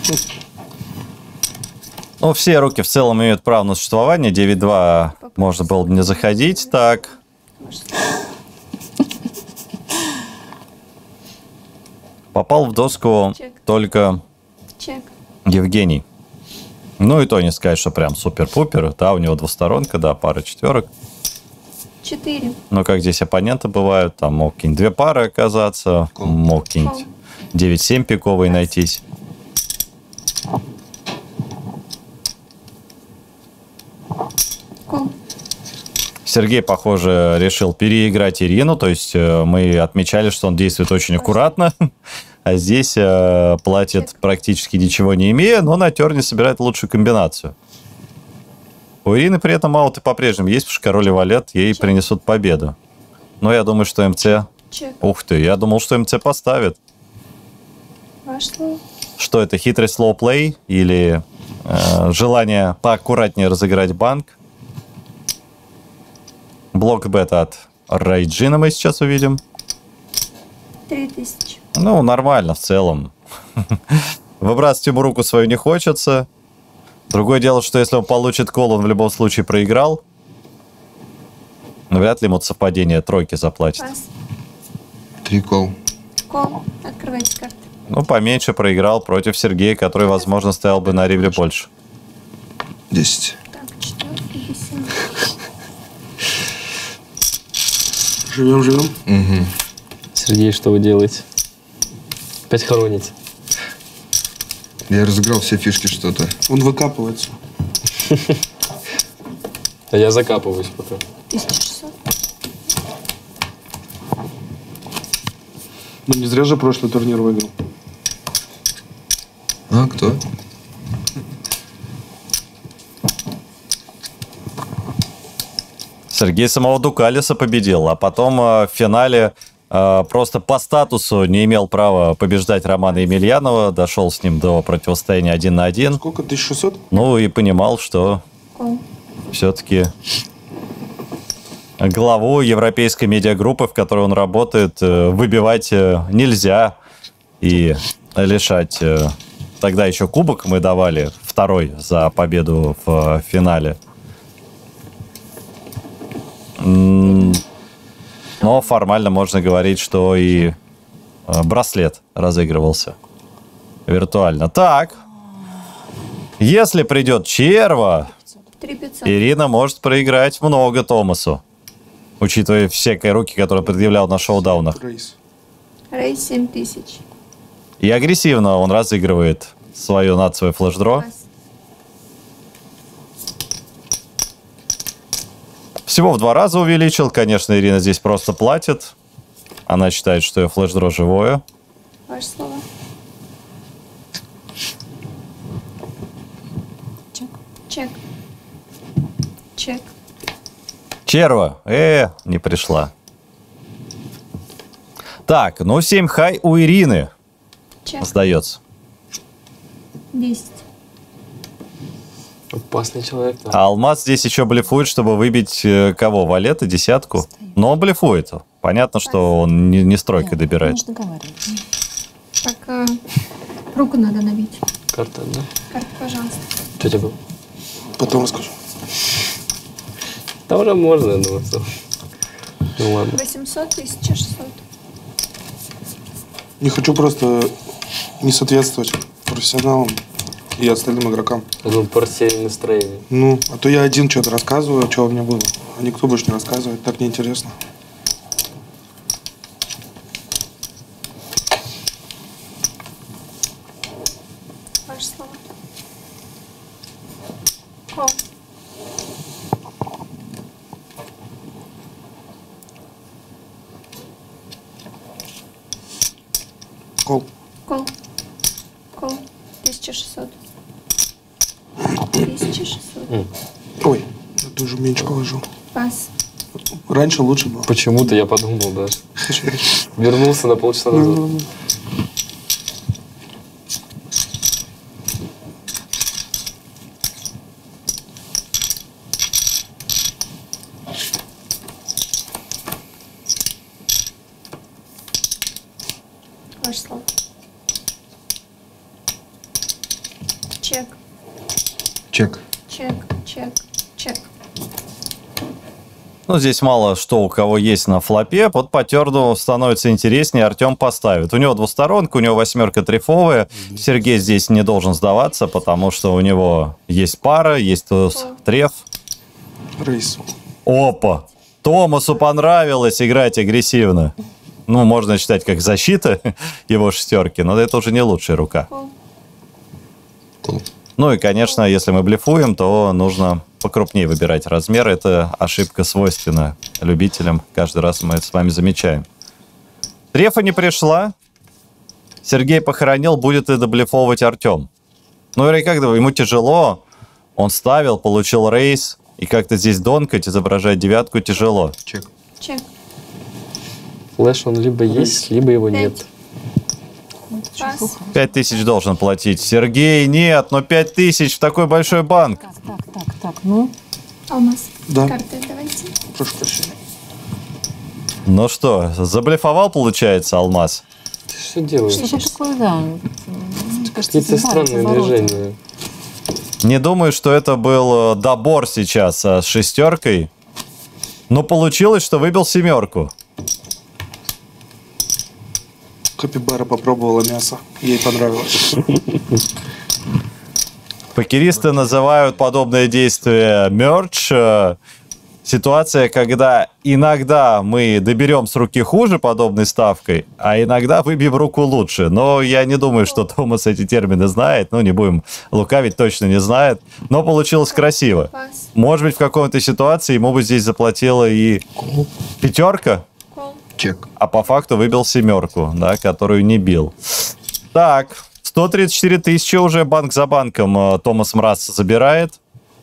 Ну, все руки в целом имеют право на существование. 9-2 можно было бы не заходить. Так. Попал в доску только Чек. Евгений. Ну и то не сказать, что прям супер-пупер. Да, у него двусторонка, да, пара четверок. 4. Но как здесь оппоненты бывают, там мог какие-нибудь две пары оказаться, мог какие-нибудь 9-7 пиковые найтись. Кол. Сергей, похоже, решил переиграть Ирину, то есть мы отмечали, что он действует очень аккуратно, а здесь платит практически ничего не имея, но на терне собирает лучшую комбинацию. У Ирины при этом ауты по-прежнему есть, потому что король и валет ей принесут победу. Но я думаю, что МЦ... Чек. Ух ты, я думал, что МЦ поставит. Ваш слово. Что это, хитрый слоуплей или желание поаккуратнее разыграть банк? Блок бета от Райджина мы сейчас увидим. 3000. Ну, нормально в целом. Выбрасывать ему руку свою не хочется. Другое дело, что если он получит кол, он в любом случае проиграл. Но вряд ли ему совпадение тройки заплатит. Пас. 3 кол. Кол. Открывайте карты. Ну, поменьше проиграл против Сергея, который, возможно, стоял бы на ривле больше. 10. Так, 4, 50. Живем. Угу. Сергей, что вы делаете? Опять хороните. Я разыграл все фишки что-то. Он выкапывается. А я закапываюсь пока. 1600. Ну, не зря же прошлый турнир выиграл. А, кто? Сергей самого Дукалиса победил, а потом в финале просто по статусу не имел права побеждать Романа Емельянова, дошел с ним до противостояния 1 на 1. Сколько? 1600? Ну и понимал, что Кол. все-таки главу европейской медиагруппы, в которой он работает, выбивать нельзя и лишать Тогда еще кубок мы давали, второй за победу в финале. Но формально можно говорить, что и браслет разыгрывался виртуально. Так, если придет черва, 3500. Ирина может проиграть много Томасу, учитывая всякие руки, которые предъявлял на шоудаунах. Рейс. Рейс 7000. И агрессивно он разыгрывает свое флеш-дро. Пас. Всего в 2 раза увеличил. Конечно, Ирина здесь просто платит. Она считает, что ее флеш-дро живое. Ваше слово. Чек. Чек. Чек. Черва. Не пришла. Так, ну 7 хай у Ирины. Чек. Сдается. 10. Опасный человек. Да. А Алмаз здесь еще блефует, чтобы выбить кого? Валета, десятку? Но он блефует. Понятно, что он не стройкой добирает. Мы же договаривались. Так, руку надо набить. Карта, да? Карта, пожалуйста. Что у тебя было? Потом расскажу. Да уже можно, я думаю, что. Ну ладно. 800, 1600. Не хочу просто не соответствовать профессионалам и остальным игрокам. Я думаю, по рассеянию настроения. Ну, а то я один что-то рассказываю, что у меня было. А никто больше не рассказывает, так неинтересно. Ваше слово. Кол. Кол. Кол. Кол. 1600. 1600. Ой, я тоже меньше положу. Пас. Раньше лучше было. Почему-то я подумал даже. Вернулся на полчаса назад. Ваше слово. Чек. Чек. Чек. Чек. Чек. Ну, здесь мало что у кого есть на флопе. Вот по терну становится интереснее. Артем поставит. У него двусторонка, у него 8 трефовая. Сергей здесь не должен сдаваться, потому что у него есть пара, есть треф. Рейс. Опа! Томасу понравилось играть агрессивно. Ну, можно считать как защита его шестерки, но это уже не лучшая рука. Ну и, конечно, если мы блефуем, то нужно покрупнее выбирать размер. Это ошибка свойственна любителям. Каждый раз мы это с вами замечаем. Трефа не пришла. Сергей похоронил, будет и доблефовывать Артем. Ну, или как-то ему тяжело. Он ставил, получил рейс. И как-то здесь донкать, изображать девятку тяжело. Чек. Чек. Флэш он либо есть, либо его 5. нет. Пас. 5000 должен платить. Сергей, нет, но 5000 в такой большой банк. Так, ну. Алмаз. Да. Карты давайте. Прошу прощения. Ну что, заблефовал, получается, Алмаз? Ты что делаешь? Что такое, да? Мне кажется, Какие-то странные движения. Не думаю, что это был добор сейчас с шестеркой. Но получилось, что выбил семерку. Капибара попробовала мясо. Ей понравилось. Покеристы называют подобное действие мерч. Ситуация, когда иногда мы доберем с руки хуже подобной ставкой, а иногда выбьем руку лучше. Но я не думаю, что Томас эти термины знает. Ну, не будем лукавить, точно не знает. Но получилось красиво. Пас. Может быть, в какой-то ситуации ему бы здесь заплатила и пятерка, Кол. Чек. а по факту выбил семерку, да, которую не бил. Так, 134 тысячи уже банк за банком Томас Мраз забирает.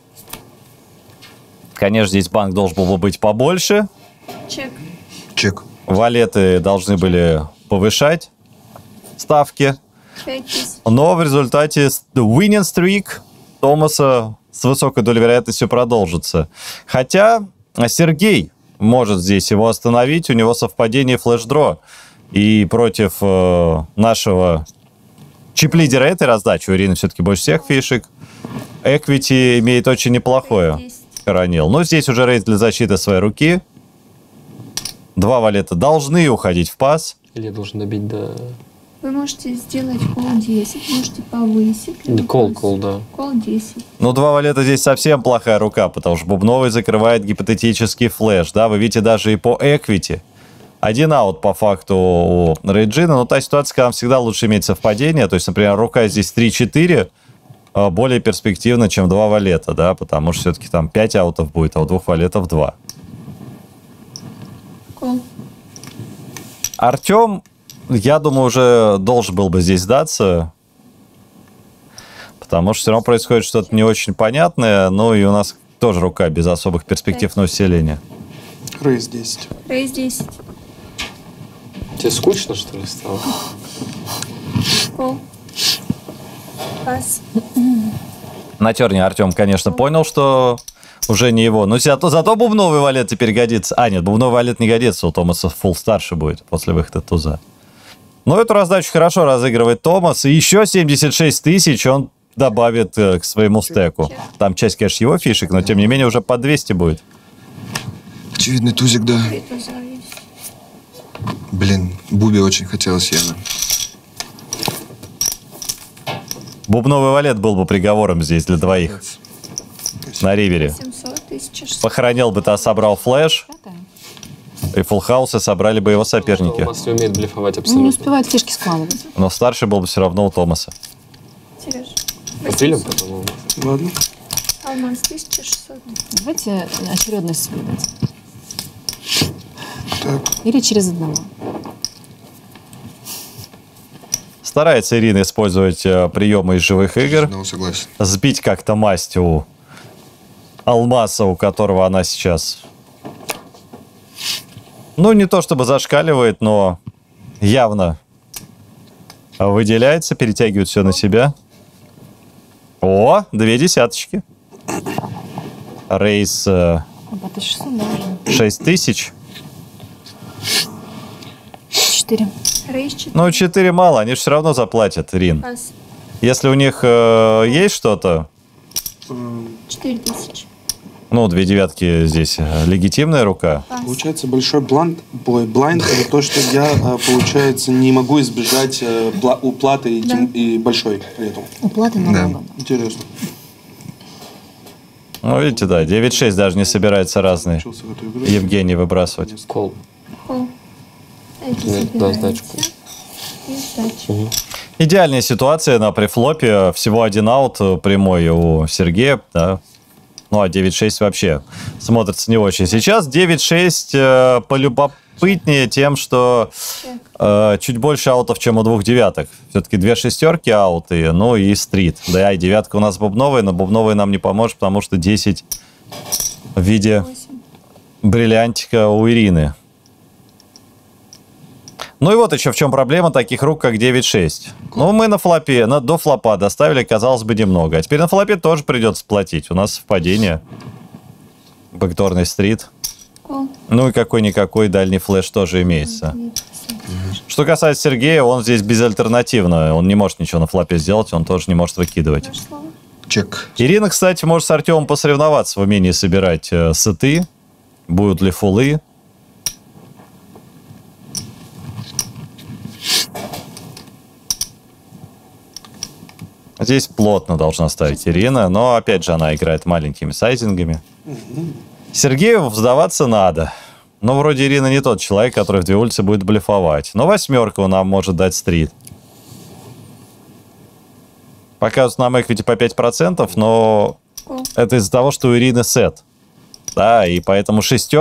Конечно, здесь банк должен был бы быть побольше. Чек. Чек. Валеты должны были повышать ставки. 5000. Но в результате winning streak Томаса с высокой долей вероятности продолжится. Хотя Сергей может здесь его остановить. У него совпадение флеш-дро. И против нашего Чип-лидер этой раздачи у Ирины все-таки больше всех фишек. Эквити имеет очень неплохое коронил. Но здесь уже рейс для защиты своей руки. 2 валета должны уходить в пас. Или я должен добить до... Вы можете сделать кол 10, можете повысить. Да, кол, да. Кол 10. Ну, 2 валета здесь совсем плохая рука, потому что бубновый закрывает гипотетический флеш, да, вы видите даже и по эквити. 1 аут по факту у Рейджина, но та ситуация, когда всегда лучше иметь совпадение, то есть, например, рука здесь 3-4, более перспективна, чем 2 валета, да, потому что все-таки там 5 аутов будет, а у 2 валетов 2. Кол. Артем, я думаю, уже должен был бы здесь сдаться, потому что все равно происходит что-то не очень понятное, ну и у нас тоже рука без особых перспектив на усиление. Рейс 10. Рейс 10. Тебе скучно, что ли, стало? Кол. Пас. На терне Артем, конечно, понял, что уже не его. Но зато бубновый валет теперь годится. А, нет, бубновый валет не годится. У Томаса фулл старше будет после выхода туза. Но эту раздачу хорошо разыгрывает Томас. И еще 76 тысяч он добавит к своему стеку. Там часть, конечно, его фишек, но тем не менее уже по 200 будет. Очевидный тузик, да. Блин, Бубе очень хотелось явно. Бубновый валет был бы приговором здесь для двоих. На ривере. 700, 1600. Похоронил бы, собрал флеш. И фулл-хаусы собрали бы его соперники. Томас не умеет блефовать Он абсолютно. не успевает фишки складывать. Но старший был бы все равно у Томаса. Сереж. Поделим потом. Ладно. Алмаз 1600. Давайте очередность соблюдать. Так. Или через одного. Старается Ирина использовать приемы из живых игр. Ну, согласен. Сбить как-то масть у Алмаса, у которого она сейчас... Ну, не то чтобы зашкаливает, но явно выделяется, перетягивает все на себя. О, 2 десяточки. Рейс 6 тысяч. 4. Рейс 4. Ну, 4 мало, они же все равно заплатят, Рин. Пас. Если у них есть что-то, 4000. ну, 2 девятки здесь легитимная рука. Получается, большой блайнд это то, что я, получается, не могу избежать уплаты и большой при этом. Уплаты налогом. Интересно. Ну, видите, да, 9-6 даже не собирается разные Евгений выбрасывать. Кол. Кол. Эти Да, сдачку. И сдача. Идеальная ситуация на префлопе. Всего 1 аут прямой у Сергея, да. Ну, а 9-6 вообще смотрится не очень. Сейчас 9-6 полюбопытнее тем, что чуть больше аутов, чем у 2 девяток. Все-таки 2 шестерки ауты, ну и стрит. Да, и девятка у нас бубновая, но бубновая нам не поможет, потому что 10 в виде бриллиантика у Ирины. Ну и вот еще в чем проблема таких рук, как 9-6. Ну, мы на флопе, до флопа доставили, казалось бы, немного. А теперь на флопе тоже придется платить. У нас совпадение. Бэкдорный стрит. Ну и какой-никакой дальний флеш тоже имеется. Что касается Сергея, он здесь безальтернативно. Он не может ничего на флопе сделать, он тоже не может выкидывать. Чек. Ирина, кстати, может с Артемом посоревноваться в умении собирать сеты. Будут ли фуллы. Здесь плотно должна ставить Ирина, но, опять же, она играет маленькими сайзингами. Сергею сдаваться надо. Но вроде Ирина не тот человек, который в 2 улицы будет блефовать. Но 8 нам может дать стрит. Показывают нам эквити по 5%, но это из-за того, что у Ирины сет. Да, и поэтому 6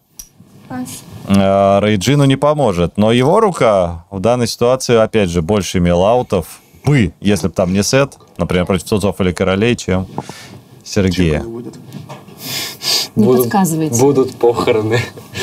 Рейджину не поможет. Но его рука в данной ситуации, опять же, больше имел аутов. Если бы там не сет, например, против тузов или королей, чем Сергея. Не подсказывайте. Будут похороны.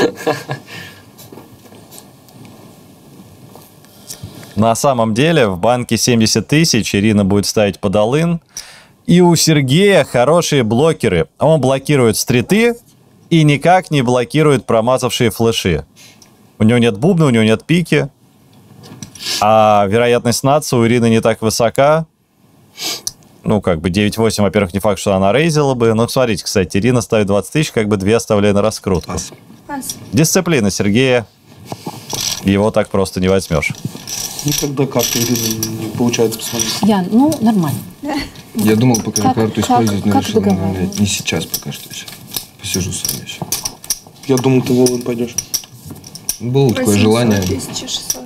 На самом деле в банке 70 тысяч, Ирина будет ставить под all-in. И у Сергея хорошие блокеры. Он блокирует стриты и никак не блокирует промазавшие флеши. У него нет бубна, у него нет пики. А вероятность нации у Ирины не так высока. Ну, как бы 9-8, во-первых, не факт, что она рейзила бы. Но смотрите, кстати, Ирина ставит 20 тысяч, как бы 2 оставляя на раскрутку. Пас. Дисциплина Сергея. Его так просто не возьмешь. Никогда карту Ирины не получается посмотреть. Ян, ну, нормально. Я думал, пока Как- карту как- использовать, но как решил, наверное, договаривались? не сейчас пока что еще. Посижу с вами еще. Я думал, ты в All-in пойдешь. Было такое 800, желание. 1600.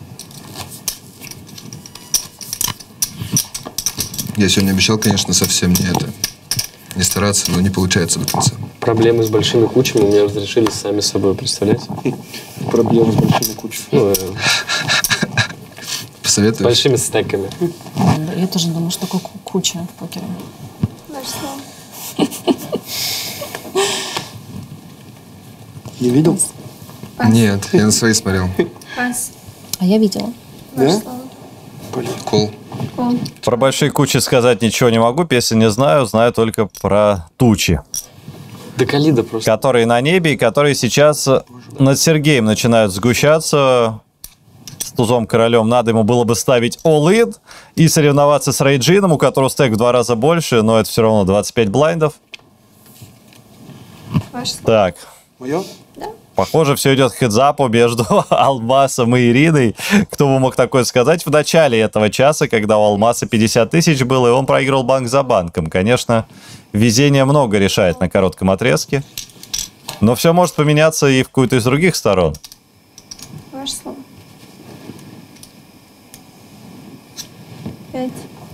Я сегодня обещал, конечно, совсем не стараться, но не получается до конца. Проблемы с большими кучами у меня разрешились сами собой, представляете? Проблемы с большими кучами. Ну, Посоветуешь? большими стеками. Я тоже думаю, что такое куча в покере. Ваше слово. Не видел? Нет, я на свои смотрел. Пас. А я видела. Ваше Да? слово. Кол. Кол. Про большие кучи сказать ничего не могу. Песен не знаю. Знаю только про тучи, Да Калида просто. которые на небе и которые сейчас над Сергеем начинают сгущаться. С тузом-королем надо ему было бы ставить all-in и соревноваться с Рейджином, у которого стек в 2 раза больше, но это все равно 25 блайндов. Ваше слово. Так, Мое? похоже, все идет к хедзапу между Алмасом и Ириной. Кто бы мог такое сказать в начале этого часа, когда у Алмаса 50 тысяч было, и он проиграл банк за банком. Конечно, везение много решает на коротком отрезке. Но все может поменяться и в какую-то из других сторон. Ваше слово. 5.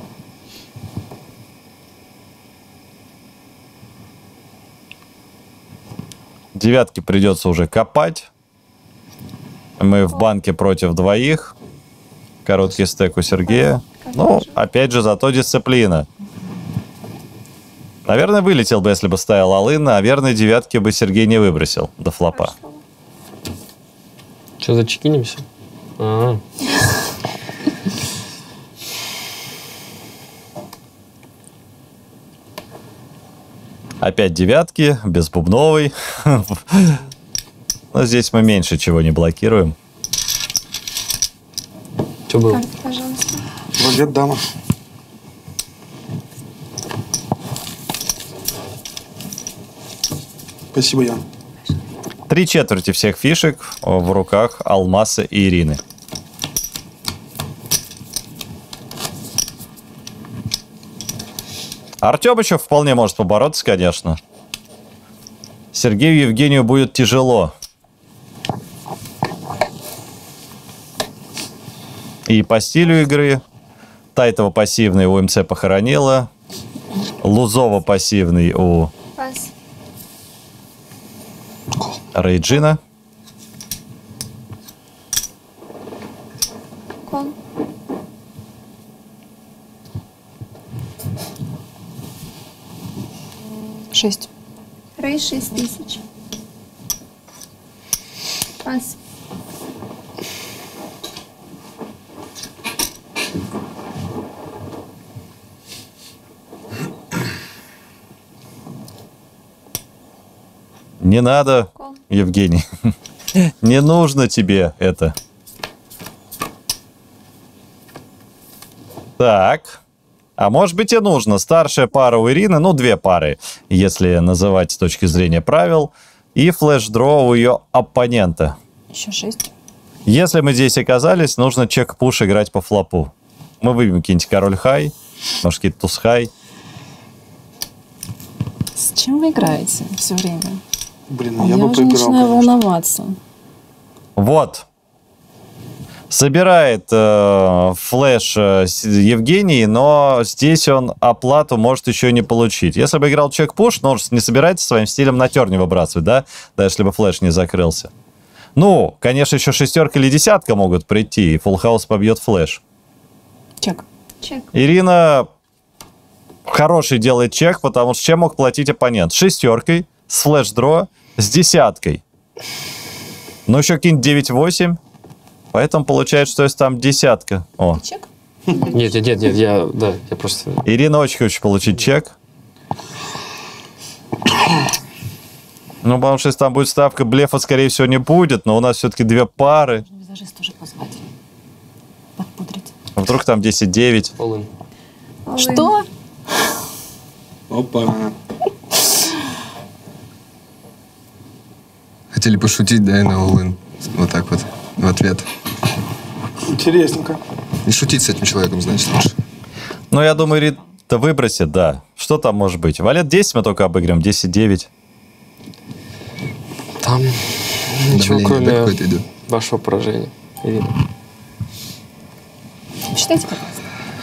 Девятки придется уже копать. Мы в банке против двоих. Короткий стек у Сергея. Ну, опять же, зато дисциплина. Наверное, вылетел бы, если бы ставил all-in. Наверное, девятки бы Сергей не выбросил до флопа. Что, зачекинимся? Ага. Опять девятки, без бубновой. Но здесь мы меньше чего не блокируем. Что было? Карта, пожалуйста. Валет, дама. Спасибо, Ян. 3/4 всех фишек в руках Алмаса и Ирины. Артем еще вполне может побороться, конечно. Сергею и Евгению будет тяжело. И по стилю игры. Тайтова пассивный у МЦ похоронила. Лузова пассивный у Пас. Рейджина. Кол. Шесть. Рей 6000. Пас. Не надо, Евгений. Не нужно тебе это. Так. А может быть и нужно. Старшая пара у Ирины, ну, 2 пары, если называть с точки зрения правил. И флеш-дро у ее оппонента. Еще 6. Если мы здесь оказались, нужно чек-пуш играть по флопу. Мы выбьем какие-нибудь король-хай, может, какие-то туз-хай. С чем вы играете все время? Блин, Я я бы уже поиграл, начинаю конечно. волноваться. Вот. Собирает флеш Евгений, но здесь он оплату может еще не получить. Если бы играл чек-пуш, но он не собирается своим стилем на терн не выбрасывать, да? Даже если бы флеш не закрылся. Ну, конечно, еще 6 или 10 могут прийти, и фулл-хаус побьет флеш. Чек. Чек. Ирина хороший делает чек, потому что чем мог платить оппонент? С 6, с флеш-дро, с 10. Ну, еще какие-нибудь 9-8. Поэтому получается, что если там 10. О. Чек? Нет, я просто... Ирина очень хочет получить чек. Ну, потому что если там будет ставка, блефа, скорее всего, не будет. Но у нас все-таки 2 пары. Визажист уже позвать. вдруг там 10-9. All-in. Что? Опа. Хотели пошутить, да, и на all-in. Вот так вот, в ответ. Интересненько. Не шутить с этим человеком, значит, лучше. Ну, я думаю, Рита выбросит, да. Что там может быть? Валет 10 мы только обыграем, 10-9. Там ничего, Давление, кроме да, какое-то идет? вашего поражения, Ирина. Считайте, пожалуйста.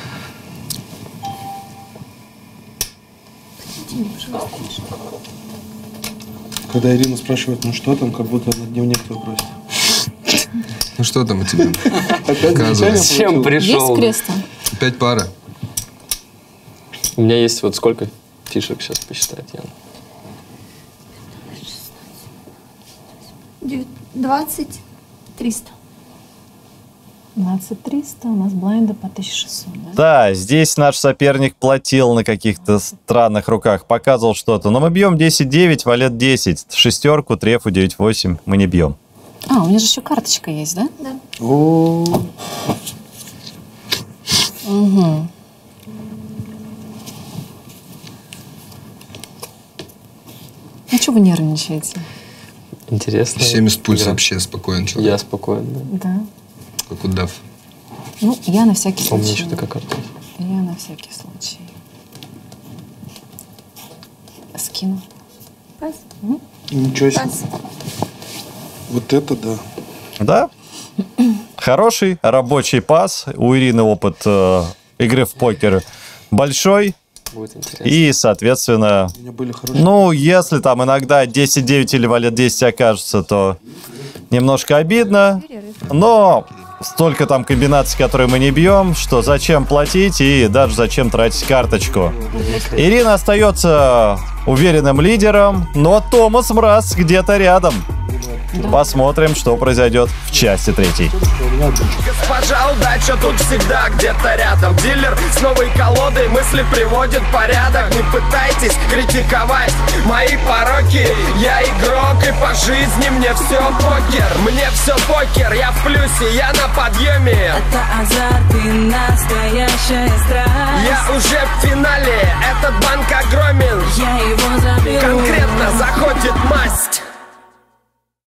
Когда Ирина спрашивает, ну что там, как будто на дневник твой просит. Ну что там у тебя? Зачем пришел? Есть крест? 5 пара. У меня есть вот сколько фишек сейчас посчитать, Яна? 20 300. 20-300, у нас блайнда по 1600, да? Да, здесь наш соперник платил на каких-то странных руках, показывал что-то. Но мы бьем 10-9, Валет 10. Шестерку, трефу 9-8 мы не бьем. А, у меня же еще карточка есть, да? Да. Угу. Ну, что вы нервничаете? Интересно. 70 пульс вообще спокоен человек. Я спокоен, да. Да. Как удав. Ну, я на всякий У меня случай. еще такая карта. Я на всякий случай. Скину. Пас. Ничего себе. Пас. Вот это да. Да? Хороший рабочий пас. У Ирины опыт игры в покер большой. Будет интересно. И, соответственно, У меня были хорошие. ну, если там иногда 10-9 или Валет 10 окажется, то немножко обидно. Но столько там комбинаций, которые мы не бьем, что зачем платить и даже зачем тратить карточку. Ирина остается уверенным лидером, но Томас Мраз где-то рядом. Посмотрим, что произойдет в части 3. Госпожа удача тут всегда где-то рядом. Дилер с новой колодой мысли приводит в порядок. Не пытайтесь критиковать мои пороки. Я игрок и по жизни мне все покер. Мне все покер, я в плюсе, я на подъеме. Это азарт и настоящая страсть. Я уже в финале, этот банк огромен. Я его заберу. Конкретно заходит масть.